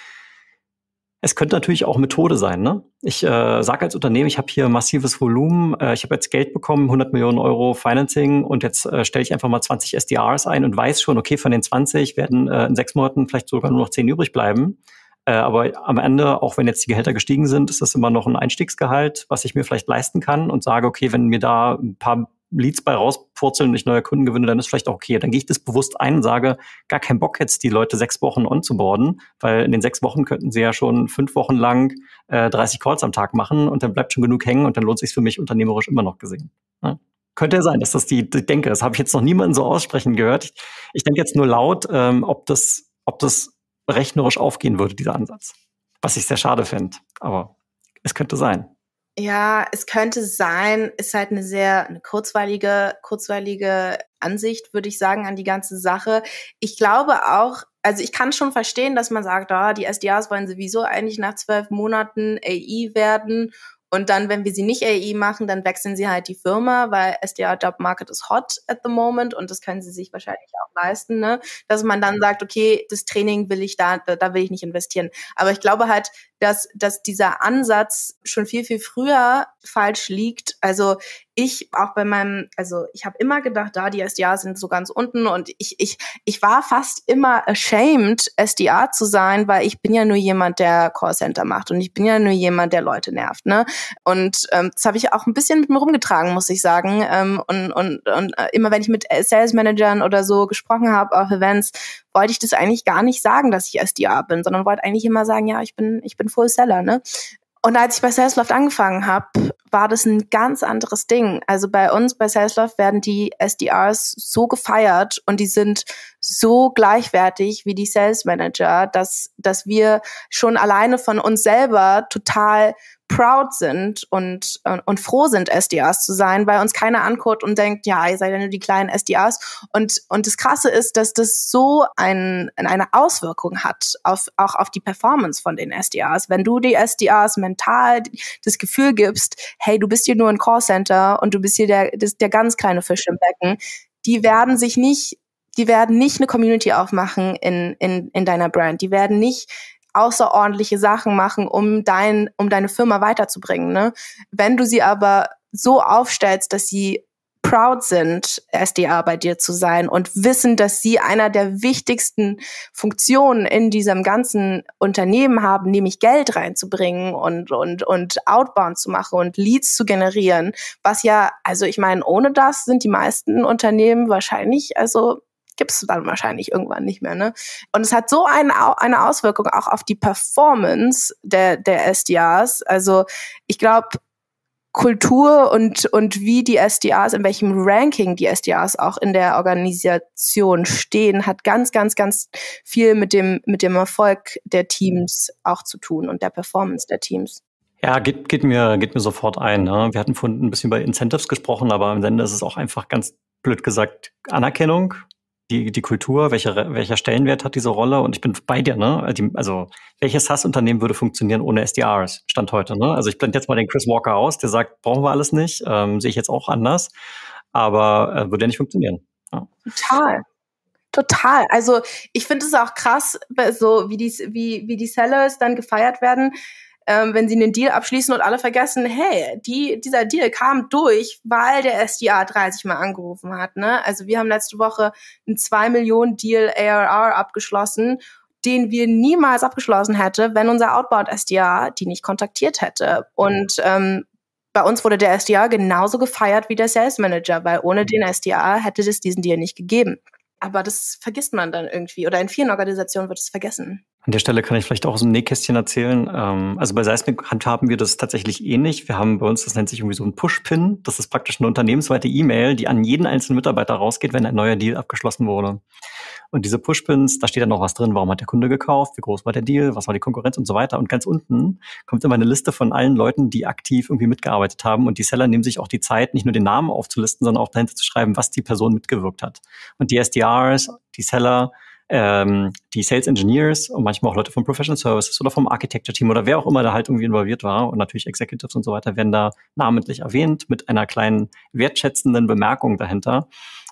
Es könnte natürlich auch Methode sein. Ne? Ich äh, sage als Unternehmen, ich habe hier massives Volumen, äh, ich habe jetzt Geld bekommen, hundert Millionen Euro Financing und jetzt äh, stelle ich einfach mal zwanzig S D Rs ein und weiß schon, okay, von den zwanzig werden äh, in sechs Monaten vielleicht sogar nur noch zehn übrig bleiben. Äh, aber am Ende, auch wenn jetzt die Gehälter gestiegen sind, ist das immer noch ein Einstiegsgehalt, was ich mir vielleicht leisten kann und sage, okay, wenn mir da ein paar Leads bei rauspurzeln und ich neue Kunden gewinne, dann ist vielleicht auch okay. Dann gehe ich das bewusst ein und sage, gar keinen Bock jetzt die Leute sechs Wochen onzuboarden, weil in den sechs Wochen könnten sie ja schon fünf Wochen lang äh, dreißig Calls am Tag machen und dann bleibt schon genug hängen und dann lohnt es sich für mich unternehmerisch immer noch gesehen. Ja? Könnte ja sein, dass das die, die denke. Das habe ich jetzt noch niemanden so aussprechen gehört. Ich, ich denke jetzt nur laut, ähm, ob das, ob das rechnerisch aufgehen würde, dieser Ansatz. Was ich sehr schade finde, aber es könnte sein. Ja, es könnte sein, ist halt eine sehr eine kurzweilige, kurzweilige Ansicht, würde ich sagen, an die ganze Sache. Ich glaube auch, also ich kann schon verstehen, dass man sagt, ah, die S D Rs wollen sowieso eigentlich nach zwölf Monaten A E werden. Und dann, wenn wir sie nicht A E machen, dann wechseln sie halt die Firma, weil S D R-Job Market ist hot at the moment und das können sie sich wahrscheinlich auch leisten, ne? Dass man dann sagt, okay, das Training will ich da, da, da will ich nicht investieren. Aber ich glaube halt, dass, dass dieser Ansatz schon viel, viel früher falsch liegt. Also ich auch bei meinem, also ich habe immer gedacht, da die S D Rs sind so ganz unten und ich ich ich war fast immer ashamed, S D R zu sein, weil ich bin ja nur jemand, der Callcenter macht und ich bin ja nur jemand, der Leute nervt, ne? Und ähm, das habe ich auch ein bisschen mit mir rumgetragen, muss ich sagen. Ähm, und und und äh, immer wenn ich mit Sales Managern oder so gesprochen habe auf Events, wollte ich das eigentlich gar nicht sagen, dass ich S D R bin, sondern wollte eigentlich immer sagen, ja, ich bin ich bin Full Seller, ne? Und als ich bei Salesloft angefangen habe, war das ein ganz anderes Ding. Also bei uns bei Salesloft werden die S D Rs so gefeiert und die sind so gleichwertig wie die Sales Manager, dass dass wir schon alleine von uns selber total proud sind und, und, und froh sind, S D Rs zu sein, weil uns keiner anguckt und denkt, ja, ihr seid ja nur die kleinen S D Rs. Und, und das Krasse ist, dass das so ein, eine Auswirkung hat, auf, auch auf die Performance von den S D Rs. Wenn du die S D Rs mental das Gefühl gibst, hey, du bist hier nur ein Callcenter und du bist hier der, das, der ganz kleine Fisch im Becken, die werden sich nicht, die werden nicht eine Community aufmachen in, in, in deiner Brand. Die werden nicht außerordentliche Sachen machen, um dein, um deine Firma weiterzubringen, ne? Wenn du sie aber so aufstellst, dass sie proud sind, S D R bei dir zu sein und wissen, dass sie einer der wichtigsten Funktionen in diesem ganzen Unternehmen haben, nämlich Geld reinzubringen und, und, und Outbound zu machen und Leads zu generieren, was ja, also ich meine, ohne das sind die meisten Unternehmen wahrscheinlich, also gibt's dann wahrscheinlich irgendwann nicht mehr, ne? Und es hat so eine, eine Auswirkung auch auf die Performance der, der S D Rs. Also ich glaube, Kultur und, und wie die S D Rs, in welchem Ranking die S D Rs auch in der Organisation stehen, hat ganz, ganz, ganz viel mit dem, mit dem Erfolg der Teams auch zu tun und der Performance der Teams. Ja, geht, geht mir, geht mir sofort ein. Ne? Wir hatten vorhin ein bisschen über Incentives gesprochen, aber am Ende ist es auch einfach ganz blöd gesagt Anerkennung, die, die Kultur, welcher, welcher Stellenwert hat diese Rolle? Und ich bin bei dir, ne? Also, also welches SaaS-Unternehmen würde funktionieren ohne S D Rs? Stand heute, ne? Also ich blende jetzt mal den Chris Walker aus, der sagt, brauchen wir alles nicht, ähm, sehe ich jetzt auch anders, aber äh, würde ja nicht funktionieren. Ja. Total. Total. Also ich finde es auch krass, so wie die, wie, wie die Sellers dann gefeiert werden, ähm, wenn sie einen Deal abschließen und alle vergessen, hey, die, dieser Deal kam durch, weil der S D R dreißig Mal angerufen hat. Ne? Also wir haben letzte Woche einen zwei Millionen Deal A R R abgeschlossen, den wir niemals abgeschlossen hätte, wenn unser Outbound S D R die nicht kontaktiert hätte. Und ähm, bei uns wurde der S D R genauso gefeiert wie der Sales Manager, weil ohne den S D R hätte es diesen Deal nicht gegeben. Aber das vergisst man dann irgendwie. Oder in vielen Organisationen wird es vergessen. An der Stelle kann ich vielleicht auch aus dem Nähkästchen erzählen. Also bei Seismic handhaben wir das tatsächlich ähnlich. Wir haben bei uns, das nennt sich irgendwie so ein Push-Pin. Das ist praktisch eine unternehmensweite E-Mail, die an jeden einzelnen Mitarbeiter rausgeht, wenn ein neuer Deal abgeschlossen wurde. Und diese Push-Pins, da steht dann noch was drin, warum hat der Kunde gekauft, wie groß war der Deal, was war die Konkurrenz und so weiter. Und ganz unten kommt immer eine Liste von allen Leuten, die aktiv irgendwie mitgearbeitet haben. Und die Seller nehmen sich auch die Zeit, nicht nur den Namen aufzulisten, sondern auch dahinter zu schreiben, was die Person mitgewirkt hat. Und die S D Rs, die Seller, ähm, die Sales Engineers und manchmal auch Leute vom Professional Services oder vom Architecture Team oder wer auch immer da halt irgendwie involviert war und natürlich Executives und so weiter werden da namentlich erwähnt mit einer kleinen wertschätzenden Bemerkung dahinter.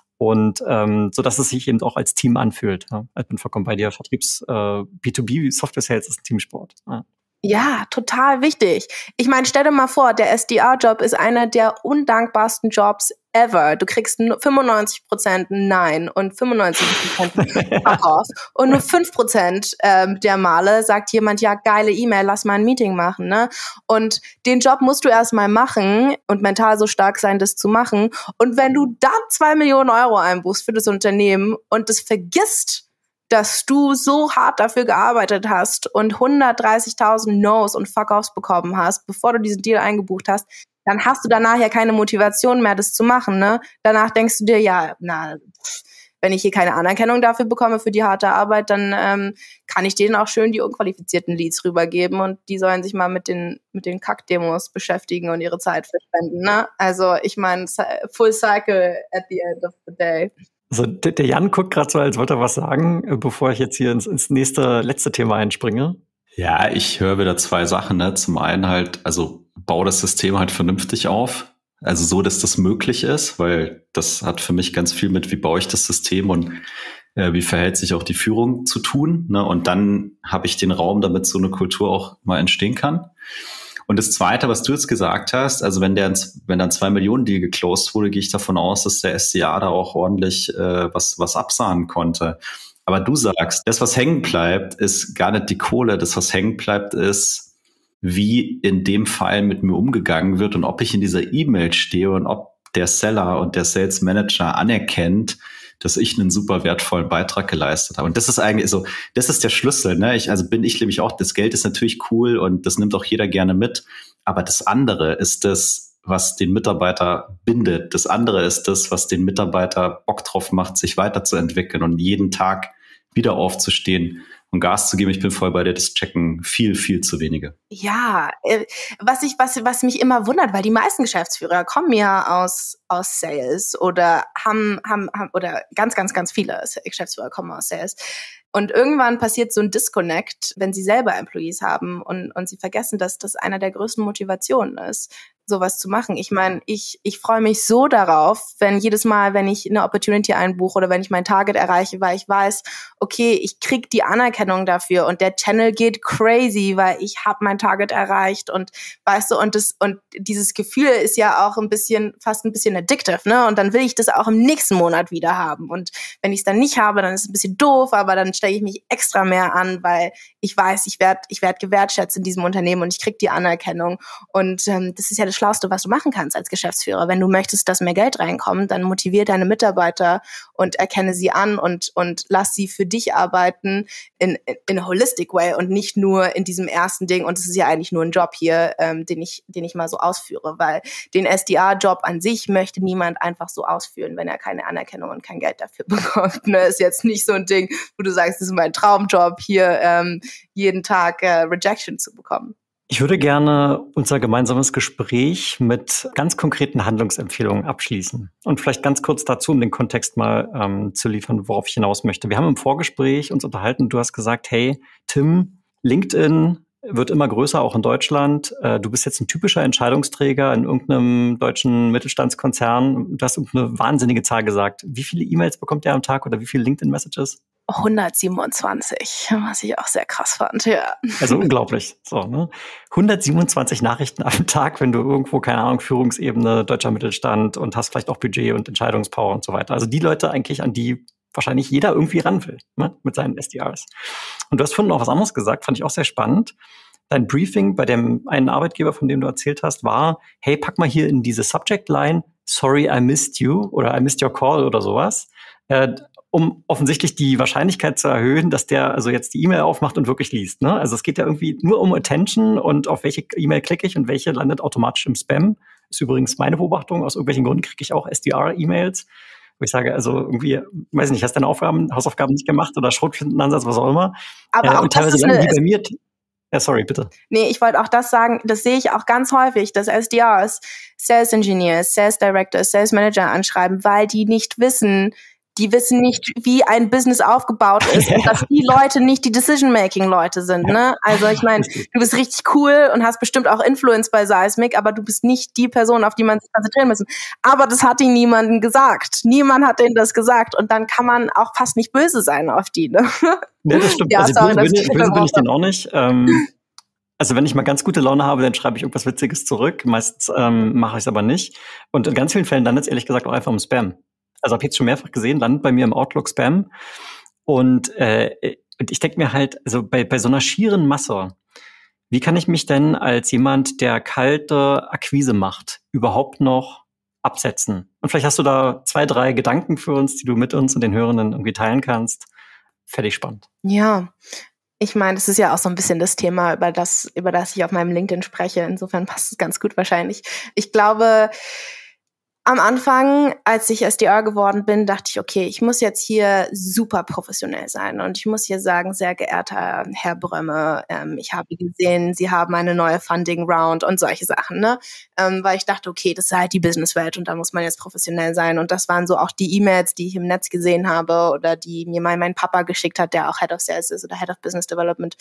Und ähm, so dass es sich eben auch als Team anfühlt. Ja. Ich bin vollkommen bei dir. Vertriebs äh, B zwei B Software Sales ist ein Teamsport. Ja. Ja, total wichtig. Ich meine, stell dir mal vor, der S D R-Job ist einer der undankbarsten Jobs ever. Du kriegst fünfundneunzig Prozent Nein und fünfundneunzig Prozent Fuck off. Und nur fünf Prozent ähm, der Male sagt jemand, ja, geile E-Mail, lass mal ein Meeting machen. Ne? Und den Job musst du erstmal machen und mental so stark sein, das zu machen. Und wenn du dann zwei Millionen Euro einbuchst für das Unternehmen und das vergisst, dass du so hart dafür gearbeitet hast und hundertdreißigtausend No's und Fuck-Offs bekommen hast, bevor du diesen Deal eingebucht hast, dann hast du danach ja keine Motivation mehr, das zu machen. Ne? Danach denkst du dir, ja, na, wenn ich hier keine Anerkennung dafür bekomme für die harte Arbeit, dann ähm, kann ich denen auch schön die unqualifizierten Leads rübergeben und die sollen sich mal mit den mit den Kack-Demos beschäftigen und ihre Zeit verschwenden. Ne? Also ich meine, full cycle at the end of the day. Also der Jan guckt gerade so, als wollte er was sagen, bevor ich jetzt hier ins, ins nächste, letzte Thema einspringe. Ja, ich höre wieder zwei Sachen. Ne? Zum einen halt, also bau das System halt vernünftig auf. Also so, dass das möglich ist, weil das hat für mich ganz viel mit, wie baue ich das System und äh, wie verhält sich auch die Führung zu tun. Ne? Und dann habe ich den Raum, damit so eine Kultur auch mal entstehen kann. Und das Zweite, was du jetzt gesagt hast, also wenn der, wenn dann zwei Millionen Deal geclosed wurde, gehe ich davon aus, dass der S D A da auch ordentlich äh, was was absahnen konnte. Aber du sagst, das, was hängen bleibt, ist gar nicht die Kohle. Das, was hängen bleibt, ist, wie in dem Fall mit mir umgegangen wird und ob ich in dieser E-Mail stehe und ob der Seller und der Sales Manager anerkennt, dass ich einen super wertvollen Beitrag geleistet habe. Und das ist eigentlich so, das ist der Schlüssel, ne? Ich, also bin ich nämlich auch, das Geld ist natürlich cool und das nimmt auch jeder gerne mit. Aber das andere ist das, was den Mitarbeiter bindet. Das andere ist das, was den Mitarbeiter Bock drauf macht, sich weiterzuentwickeln und jeden Tag wieder aufzustehen und Gas zu geben. Ich bin voll bei dir, das checken viel, viel zu wenige. Ja, äh, was ich, was, was mich immer wundert, weil die meisten Geschäftsführer kommen ja aus, aus Sales oder haben, haben, haben, oder ganz, ganz, ganz viele Geschäftsführer kommen aus Sales. Und irgendwann passiert so ein Disconnect, wenn sie selber Employees haben und, und sie vergessen, dass das einer der größten Motivationen ist, sowas zu machen. Ich meine, ich ich freue mich so darauf, wenn jedes Mal, wenn ich eine Opportunity einbuche oder wenn ich mein Target erreiche, weil ich weiß, okay, ich krieg die Anerkennung dafür und der Channel geht crazy, weil ich habe mein Target erreicht und weißt du, und das und dieses Gefühl ist ja auch ein bisschen, fast ein bisschen addictive, ne? Und dann will ich das auch im nächsten Monat wieder haben. Und wenn ich es dann nicht habe, dann ist es ein bisschen doof, aber dann stelle ich mich extra mehr an, weil ich weiß, ich werde ich werd gewertschätzt in diesem Unternehmen und ich krieg die Anerkennung. Und ähm, das ist ja das Schlauste, was du machen kannst als Geschäftsführer. Wenn du möchtest, dass mehr Geld reinkommt, dann motivier deine Mitarbeiter und erkenne sie an und und lass sie für dich arbeiten in in, in a holistic way und nicht nur in diesem ersten Ding. Und es ist ja eigentlich nur ein Job hier, ähm, den ich den ich mal so ausführe, weil den S D R-Job an sich möchte niemand einfach so ausführen, wenn er keine Anerkennung und kein Geld dafür bekommt. Ne, ist jetzt nicht so ein Ding, wo du sagst, das ist mein Traumjob, hier ähm, jeden Tag äh, Rejection zu bekommen. Ich würde gerne unser gemeinsames Gespräch mit ganz konkreten Handlungsempfehlungen abschließen. Und vielleicht ganz kurz dazu, um den Kontext mal ähm, zu liefern, worauf ich hinaus möchte. Wir haben im Vorgespräch uns unterhalten, du hast gesagt, hey, Tim, LinkedIn wird immer größer, auch in Deutschland. Äh, du bist jetzt ein typischer Entscheidungsträger in irgendeinem deutschen Mittelstandskonzern. Du hast eine wahnsinnige Zahl gesagt. Wie viele E-Mails bekommt ihr am Tag oder wie viele LinkedIn-Messages? hundertsiebenundzwanzig, was ich auch sehr krass fand, ja. Also unglaublich. So, ne? hundertsiebenundzwanzig Nachrichten am Tag, wenn du irgendwo, keine Ahnung, Führungsebene, deutscher Mittelstand und hast vielleicht auch Budget und Entscheidungspower und so weiter. Also die Leute eigentlich, an die wahrscheinlich jeder irgendwie ran will, ne? Mit seinen S D Rs. Und du hast vorhin noch was anderes gesagt, fand ich auch sehr spannend. Dein Briefing bei dem einen Arbeitgeber, von dem du erzählt hast, war, hey, pack mal hier in diese Subject Line, sorry, I missed you oder I missed your call oder sowas. Äh, um offensichtlich die Wahrscheinlichkeit zu erhöhen, dass der also jetzt die E-Mail aufmacht und wirklich liest. Ne? Also es geht ja irgendwie nur um Attention und auf welche E-Mail klicke ich und welche landet automatisch im Spam. Ist übrigens meine Beobachtung. Aus irgendwelchen Gründen kriege ich auch S D R-E-Mails, wo ich sage, also irgendwie, weiß nicht, hast deine Aufgaben, Hausaufgaben nicht gemacht oder Schrotflintenansatz, was auch immer. Aber äh, auch und teilweise landen die bei mir. Ja, sorry, bitte. Nee, ich wollte auch das sagen, das sehe ich auch ganz häufig, dass S D Rs, Sales Engineers, Sales Directors, Sales Manager anschreiben, weil die nicht wissen, Die wissen nicht, wie ein Business aufgebaut ist und dass die Leute nicht die Decision-Making-Leute sind. Ne? Also ich meine, du bist richtig cool und hast bestimmt auch Influence bei Seismic, aber du bist nicht die Person, auf die man sich konzentrieren müssen. Aber das hat ihnen niemandem gesagt. Niemand hat ihnen das gesagt. Und dann kann man auch fast nicht böse sein auf die. Ne? Ja, das stimmt. Ja, also sorry, böse, dass böse, böse bin ich denen auch nicht. Ähm, also wenn ich mal ganz gute Laune habe, dann schreibe ich irgendwas Witziges zurück. Meistens ähm, mache ich es aber nicht. Und in ganz vielen Fällen landet es ehrlich gesagt auch einfach im Spam. Also habe ich jetzt schon mehrfach gesehen, landet bei mir im Outlook Spam. Und, äh, und ich denke mir halt, also bei, bei so einer schieren Masse, wie kann ich mich denn als jemand, der kalte Akquise macht, überhaupt noch absetzen? Und vielleicht hast du da zwei, drei Gedanken für uns, die du mit uns und den Hörenden irgendwie teilen kannst. Fertig spannend. Ja, ich meine, das ist ja auch so ein bisschen das Thema, über das, über das ich auf meinem LinkedIn spreche. Insofern passt es ganz gut wahrscheinlich. Ich glaube, am Anfang, als ich S D R geworden bin, dachte ich, okay, ich muss jetzt hier super professionell sein und ich muss hier sagen, sehr geehrter Herr Brömme, ähm, ich habe gesehen, Sie haben eine neue Funding Round und solche Sachen, ne? Ähm, weil ich dachte, okay, das ist halt die Businesswelt und da muss man jetzt professionell sein und das waren so auch die E-Mails, die ich im Netz gesehen habe oder die mir mal mein Papa geschickt hat, der auch Head of Sales ist oder Head of Business Development.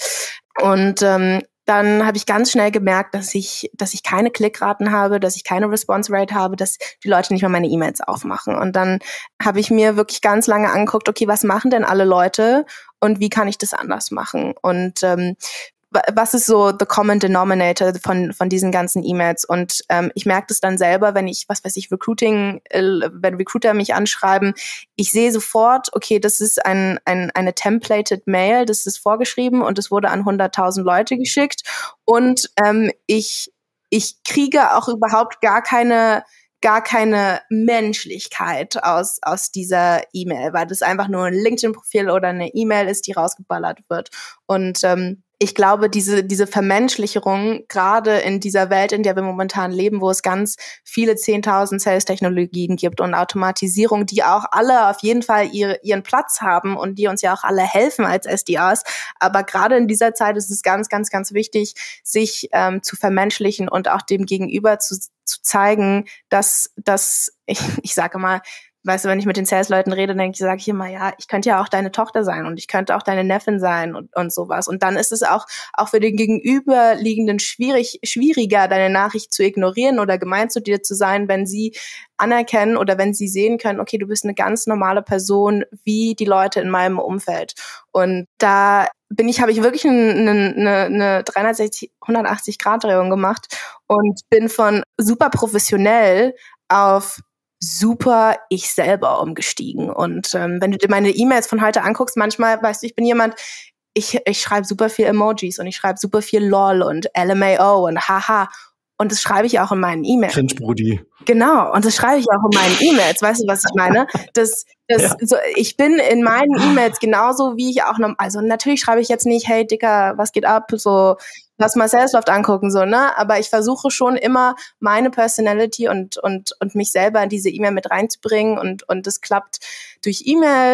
Und ähm, dann habe ich ganz schnell gemerkt, dass ich, dass ich keine Klickraten habe, dass ich keine Response Rate habe, dass die Leute nicht mehr meine E-Mails aufmachen. Und dann habe ich mir wirklich ganz lange angeguckt, okay, was machen denn alle Leute und wie kann ich das anders machen? Und ähm, was ist so the common denominator von von diesen ganzen E-Mails? Und ähm, ich merke das dann selber, wenn ich, was weiß ich, Recruiting, äh, wenn Recruiter mich anschreiben, ich sehe sofort, okay, das ist ein, ein eine templated Mail, das ist vorgeschrieben und es wurde an hunderttausend Leute geschickt und ähm, ich ich kriege auch überhaupt gar keine gar keine Menschlichkeit aus aus dieser E-Mail, weil das einfach nur ein LinkedIn-Profil oder eine E-Mail ist, die rausgeballert wird. Und ähm, ich glaube, diese diese Vermenschlicherung, gerade in dieser Welt, in der wir momentan leben, wo es ganz viele zehntausend Sales-Technologien gibt und Automatisierung, die auch alle auf jeden Fall ihre, ihren Platz haben und die uns ja auch alle helfen als S D Rs. Aber gerade in dieser Zeit ist es ganz, ganz, ganz wichtig, sich ähm, zu vermenschlichen und auch dem Gegenüber zu, zu zeigen, dass, dass ich, ich sage mal, weißt du, wenn ich mit den Sales-Leuten rede, denke ich, sage ich immer, ja, ich könnte ja auch deine Tochter sein und ich könnte auch deine Neffin sein und, und sowas. Und dann ist es auch, auch für den Gegenüberliegenden schwierig, schwieriger, deine Nachricht zu ignorieren oder gemein zu dir zu sein, wenn sie anerkennen oder wenn sie sehen können, okay, du bist eine ganz normale Person, wie die Leute in meinem Umfeld. Und da bin ich, habe ich wirklich eine, eine, eine dreihundertsechzig, hundertachtzig Grad Drehung gemacht und bin von super professionell auf super ich selber umgestiegen. Und ähm, wenn du dir meine E-Mails von heute anguckst, manchmal, weißt du, ich bin jemand, ich, ich schreibe super viel Emojis und ich schreibe super viel LOL und L M A O und Haha. Und das schreibe ich auch in meinen E-Mails. Cringe-Brudi. Genau, und das schreibe ich auch in meinen E-Mails. Weißt du, was ich meine? Das, das, ja. so, ich bin in meinen E-Mails genauso, wie ich auch noch, also natürlich schreibe ich jetzt nicht, hey Dicker, was geht ab, so, lass mal Salesloft angucken, so, ne? Aber ich versuche schon immer, meine Personality und, und, und mich selber in diese E-Mail mit reinzubringen und, und das klappt durch E-Mail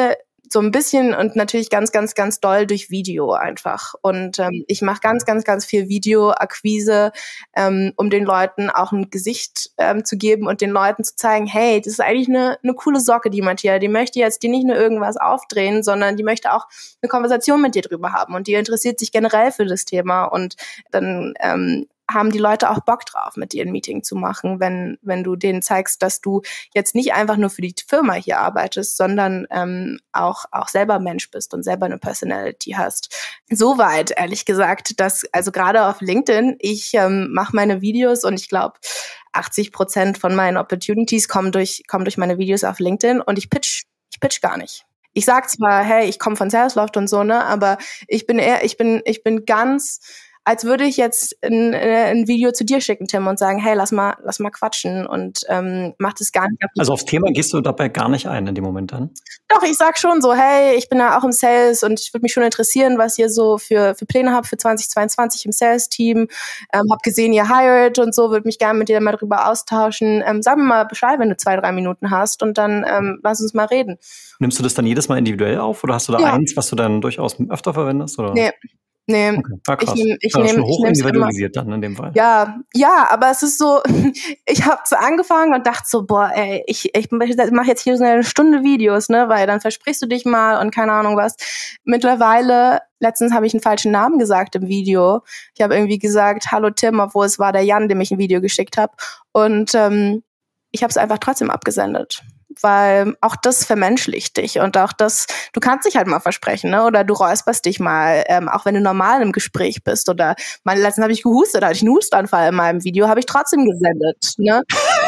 so ein bisschen und natürlich ganz, ganz, ganz doll durch Video einfach. Und ähm, ich mache ganz, ganz, ganz viel Videoakquise, ähm, um den Leuten auch ein Gesicht ähm, zu geben und den Leuten zu zeigen, hey, das ist eigentlich eine, eine coole Socke, die Matthias, die möchte jetzt dir nicht nur irgendwas aufdrehen, sondern die möchte auch eine Konversation mit dir drüber haben und die interessiert sich generell für das Thema und dann ähm, haben die Leute auch Bock drauf, mit dir ein Meeting zu machen, wenn wenn du denen zeigst, dass du jetzt nicht einfach nur für die Firma hier arbeitest, sondern ähm, auch auch selber Mensch bist und selber eine Personality hast. Soweit, ehrlich gesagt, dass, also gerade auf LinkedIn, ich ähm, mache meine Videos und ich glaube, achtzig Prozent von meinen Opportunities kommen durch kommen durch meine Videos auf LinkedIn und ich pitch, ich pitch gar nicht. Ich sag zwar, hey, ich komme von Salesloft und so, ne, aber ich bin eher, ich bin, ich bin ganz, als würde ich jetzt ein, ein Video zu dir schicken, Tim, und sagen, hey, lass mal, lass mal quatschen und ähm, mach das gar nicht. Also aufs Thema gehst du dabei gar nicht ein in dem Moment dann? Doch, ich sag schon so, hey, ich bin ja auch im Sales und ich würde mich schon interessieren, was ihr so für für Pläne habt für zwanzig zweiundzwanzig im Sales-Team. Ähm, hab gesehen, ihr hired und so, würde mich gerne mit dir mal drüber austauschen. Ähm, sag mir mal Bescheid, wenn du zwei, drei Minuten hast und dann ähm, lass uns mal reden. Nimmst du das dann jedes Mal individuell auf oder hast du da Ja. eins, was du dann durchaus öfter verwendest? Oder? Nee. Nee, okay. Ah, krass. ich nehme ich ja, nehm, schon hoch ich individualisiert dann in dem Fall. Ja, ja, aber es ist so, ich habe so angefangen und dachte so, boah, ey, ich, ich mache jetzt hier so eine Stunde Videos, ne, weil dann versprichst du dich mal und keine Ahnung was. Mittlerweile, letztens habe ich einen falschen Namen gesagt im Video. Ich habe irgendwie gesagt, hallo Tim, obwohl es war der Jan, dem ich ein Video geschickt habe. Und ähm, ich habe es einfach trotzdem abgesendet. Weil auch das vermenschlicht dich und auch das, du kannst dich halt mal versprechen, ne? Oder du räusperst dich mal, ähm, auch wenn du normal im Gespräch bist. Oder mein, letztens habe ich gehustet, da hatte ich einen Hustanfall in meinem Video, habe ich trotzdem gesendet, ne?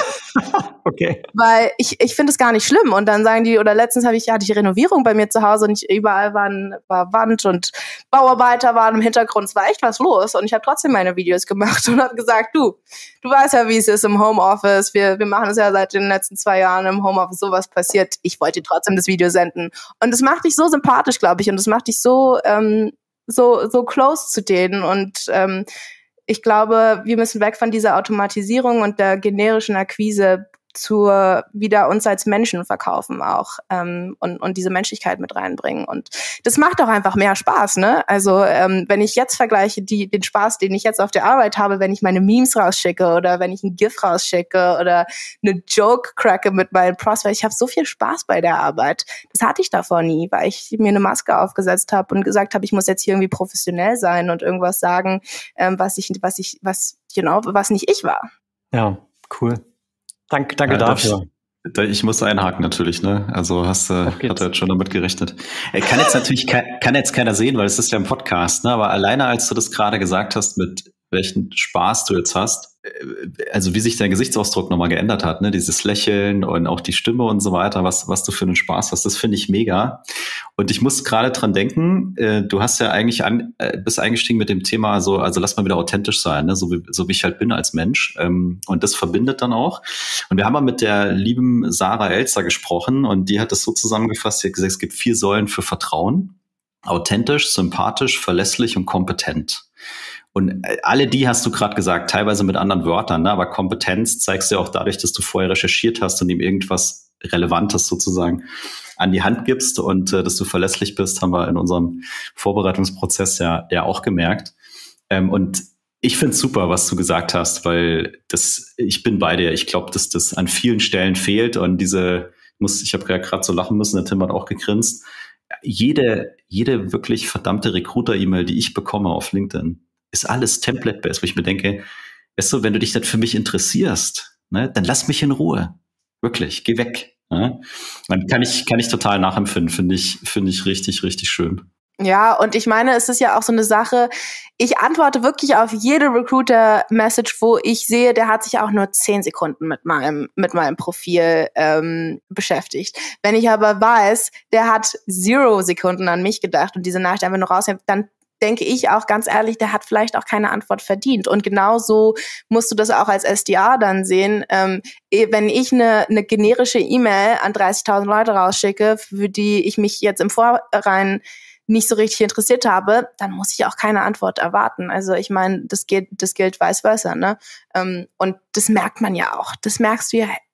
Okay. Weil ich, ich finde es gar nicht schlimm. Und dann sagen die, oder letztens habe ich, hatte ich Renovierung bei mir zu Hause und ich, überall waren, war Wand und Bauarbeiter waren im Hintergrund. Es war echt was los. Und ich habe trotzdem meine Videos gemacht und habe gesagt, du, du weißt ja, wie es ist im Homeoffice. Wir, wir machen es ja seit den letzten zwei Jahren im Homeoffice, sowas passiert. Ich wollte dir trotzdem das Video senden. Und das macht dich so sympathisch, glaube ich. Und das macht dich so, ähm, so, so close zu denen. Und ähm, ich glaube, wir müssen weg von dieser Automatisierung und der generischen Akquise zur wieder uns als Menschen verkaufen auch ähm, und und diese Menschlichkeit mit reinbringen und das macht doch einfach mehr Spaß, ne? Also ähm, wenn ich jetzt vergleiche die den Spaß, den ich jetzt auf der Arbeit habe, wenn ich meine Memes rausschicke oder wenn ich ein GIF rausschicke oder eine Joke cracke mit meinen Prospects, ich habe so viel Spaß bei der Arbeit. Das hatte ich davor nie, weil ich mir eine Maske aufgesetzt habe und gesagt habe, ich muss jetzt hier irgendwie professionell sein und irgendwas sagen, ähm, was ich was ich was you know, was nicht ich war. Ja, cool. Danke, danke ja, dafür. Ich, ich muss einhaken natürlich, ne? Also hast du, hat er jetzt schon damit gerechnet. Kann jetzt natürlich kann jetzt keiner sehen, weil es ist ja ein Podcast, ne? Aber alleine als du das gerade gesagt hast, mit welchen Spaß du jetzt hast, also wie sich dein Gesichtsausdruck nochmal geändert hat, ne? Dieses Lächeln und auch die Stimme und so weiter, was was du für einen Spaß hast, das finde ich mega. Und ich muss gerade dran denken, äh, du hast ja eigentlich an, äh, bist eingestiegen mit dem Thema so, also lass mal wieder authentisch sein, ne? So wie so wie ich halt bin als Mensch. Ähm, und das verbindet dann auch. Und wir haben mal mit der lieben Sarah Elster gesprochen und die hat das so zusammengefasst, sie hat gesagt, es gibt vier Säulen für Vertrauen: authentisch, sympathisch, verlässlich und kompetent. Und alle die hast du gerade gesagt, teilweise mit anderen Wörtern, ne? Aber Kompetenz zeigst du ja auch dadurch, dass du vorher recherchiert hast und ihm irgendwas Relevantes sozusagen an die Hand gibst und äh, dass du verlässlich bist, haben wir in unserem Vorbereitungsprozess ja, ja auch gemerkt. Ähm, und ich finde es super, was du gesagt hast, weil das, ich bin bei dir. Ich glaube, dass das an vielen Stellen fehlt und diese, muss, ich habe ja gerade so lachen müssen, der Tim hat auch gegrinst. Jede, jede wirklich verdammte Recruiter-E-Mail, die ich bekomme auf LinkedIn, ist alles Template-based, wo ich mir denke, weißt du, wenn du dich nicht für mich interessierst, ne, dann lass mich in Ruhe. Wirklich, geh weg. Ne? Dann kann ich, kann ich total nachempfinden, finde ich, finde ich richtig, richtig schön. Ja, und ich meine, es ist ja auch so eine Sache, ich antworte wirklich auf jede Recruiter-Message, wo ich sehe, der hat sich auch nur zehn Sekunden mit meinem, mit meinem Profil ähm, beschäftigt. Wenn ich aber weiß, der hat zero Sekunden an mich gedacht und diese Nachricht einfach nur rausnimmt, dann denke ich auch ganz ehrlich, der hat vielleicht auch keine Antwort verdient. Und genauso musst du das auch als S D R dann sehen. Ähm, wenn ich eine, eine generische E-Mail an dreißigtausend Leute rausschicke, für die ich mich jetzt im Vorrein nicht so richtig interessiert habe, dann muss ich auch keine Antwort erwarten. Also ich meine, das geht, das gilt vice versa, ne? Ähm, und das merkt man ja auch. Das merkst du ja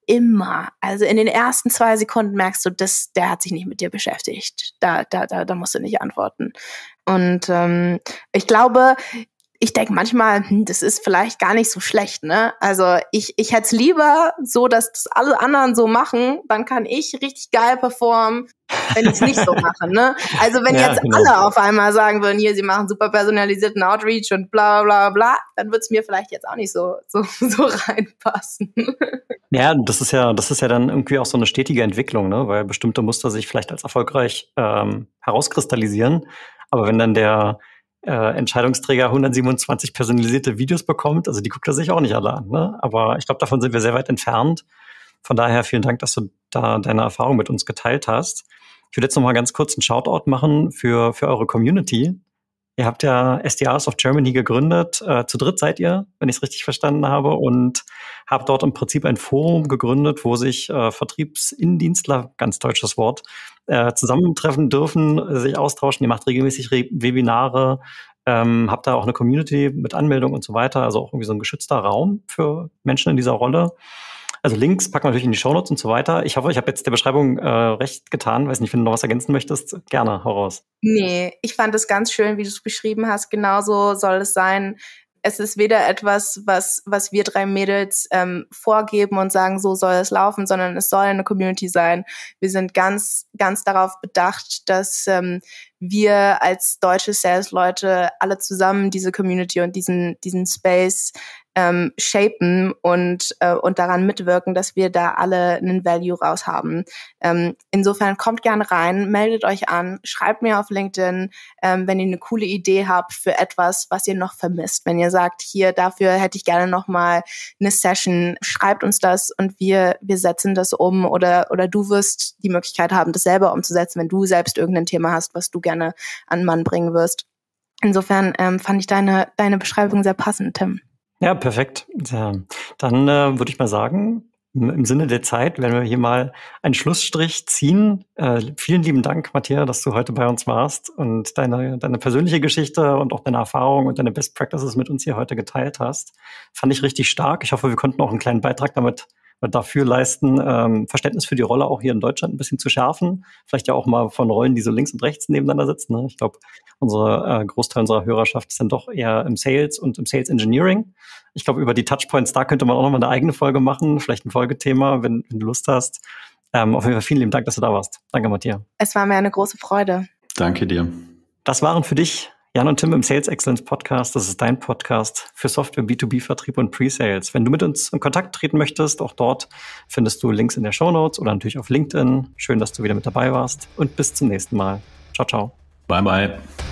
immer. Also in den ersten zwei Sekunden merkst du, das, der hat sich nicht mit dir beschäftigt. Da, da, da, da musst du nicht antworten. Und ähm, ich glaube, ich denke manchmal, hm, das ist vielleicht gar nicht so schlecht, ne? Also ich, ich hätte es lieber so, dass das alle anderen so machen, dann kann ich richtig geil performen, wenn ich es nicht so mache, ne? Also wenn ja, jetzt genau. alle auf einmal sagen würden, hier, sie machen super personalisierten Outreach und bla bla bla, dann würde es mir vielleicht jetzt auch nicht so, so, so reinpassen. Ja, das ist ja, das ist ja dann irgendwie auch so eine stetige Entwicklung, ne? Weil bestimmte Muster sich vielleicht als erfolgreich ähm, herauskristallisieren. Aber wenn dann der Äh, Entscheidungsträger hundertsiebenundzwanzig personalisierte Videos bekommt, also die guckt er sich auch nicht alle an, ne? Aber ich glaube, davon sind wir sehr weit entfernt. Von daher vielen Dank, dass du da deine Erfahrung mit uns geteilt hast. Ich würde jetzt noch mal ganz kurz einen Shoutout machen für für eure Community. Ihr habt ja S D Rs of Germany gegründet. Äh, zu dritt seid ihr, wenn ich es richtig verstanden habe, und habt dort im Prinzip ein Forum gegründet, wo sich äh, Vertriebsinnendienstler, ganz deutsches Wort, äh, zusammentreffen dürfen, äh, sich austauschen. Ihr macht regelmäßig Re- Webinare, ähm, habt da auch eine Community mit Anmeldung und so weiter, also auch irgendwie so ein geschützter Raum für Menschen in dieser Rolle. Also Links packen wir natürlich in die Shownotes und so weiter. Ich hoffe, ich habe jetzt der Beschreibung äh, recht getan. Weiß nicht, wenn du noch was ergänzen möchtest, gerne, hau raus. Nee, ich fand es ganz schön, wie du es beschrieben hast. Genauso soll es sein. Es ist weder etwas, was was wir drei Mädels ähm, vorgeben und sagen, so soll es laufen, sondern es soll eine Community sein. Wir sind ganz, ganz darauf bedacht, dass ähm, wir als deutsche Sales-Leute alle zusammen diese Community und diesen diesen Space ähm, shapen und äh, und daran mitwirken, dass wir da alle einen Value raus haben. Ähm, insofern kommt gerne rein, meldet euch an, schreibt mir auf LinkedIn, ähm, wenn ihr eine coole Idee habt für etwas, was ihr noch vermisst. Wenn ihr sagt, hier, dafür hätte ich gerne noch mal eine Session, schreibt uns das und wir wir setzen das um, oder oder du wirst die Möglichkeit haben, das selber umzusetzen, wenn du selbst irgendein Thema hast, was du gerne an den Mann bringen wirst. Insofern ähm, fand ich deine deine Beschreibung sehr passend, Tim. Ja, perfekt. Ja. Dann äh, würde ich mal sagen, im, im Sinne der Zeit werden wir hier mal einen Schlussstrich ziehen. Äh, vielen lieben Dank, Mattia, dass du heute bei uns warst und deine, deine persönliche Geschichte und auch deine Erfahrung und deine Best Practices mit uns hier heute geteilt hast. Fand ich richtig stark. Ich hoffe, wir konnten auch einen kleinen Beitrag damit dafür leisten, ähm, Verständnis für die Rolle auch hier in Deutschland ein bisschen zu schärfen. Vielleicht ja auch mal von Rollen, die so links und rechts nebeneinander sitzen. Ne? Ich glaube, unsere äh, Großteil unserer Hörerschaft ist dann doch eher im Sales und im Sales Engineering. Ich glaube, über die Touchpoints, da könnte man auch nochmal eine eigene Folge machen, vielleicht ein Folgethema, wenn, wenn du Lust hast. Ähm, auf jeden Fall vielen lieben Dank, dass du da warst. Danke, Mattia. Es war mir eine große Freude. Danke dir. Das waren für dich Jan und Tim im Sales Excellence Podcast. Das ist dein Podcast für Software, B zwei B Vertrieb und Pre-Sales. Wenn du mit uns in Kontakt treten möchtest, auch dort findest du Links in der Shownotes oder natürlich auf LinkedIn. Schön, dass du wieder mit dabei warst und bis zum nächsten Mal. Ciao, ciao. Bye, bye.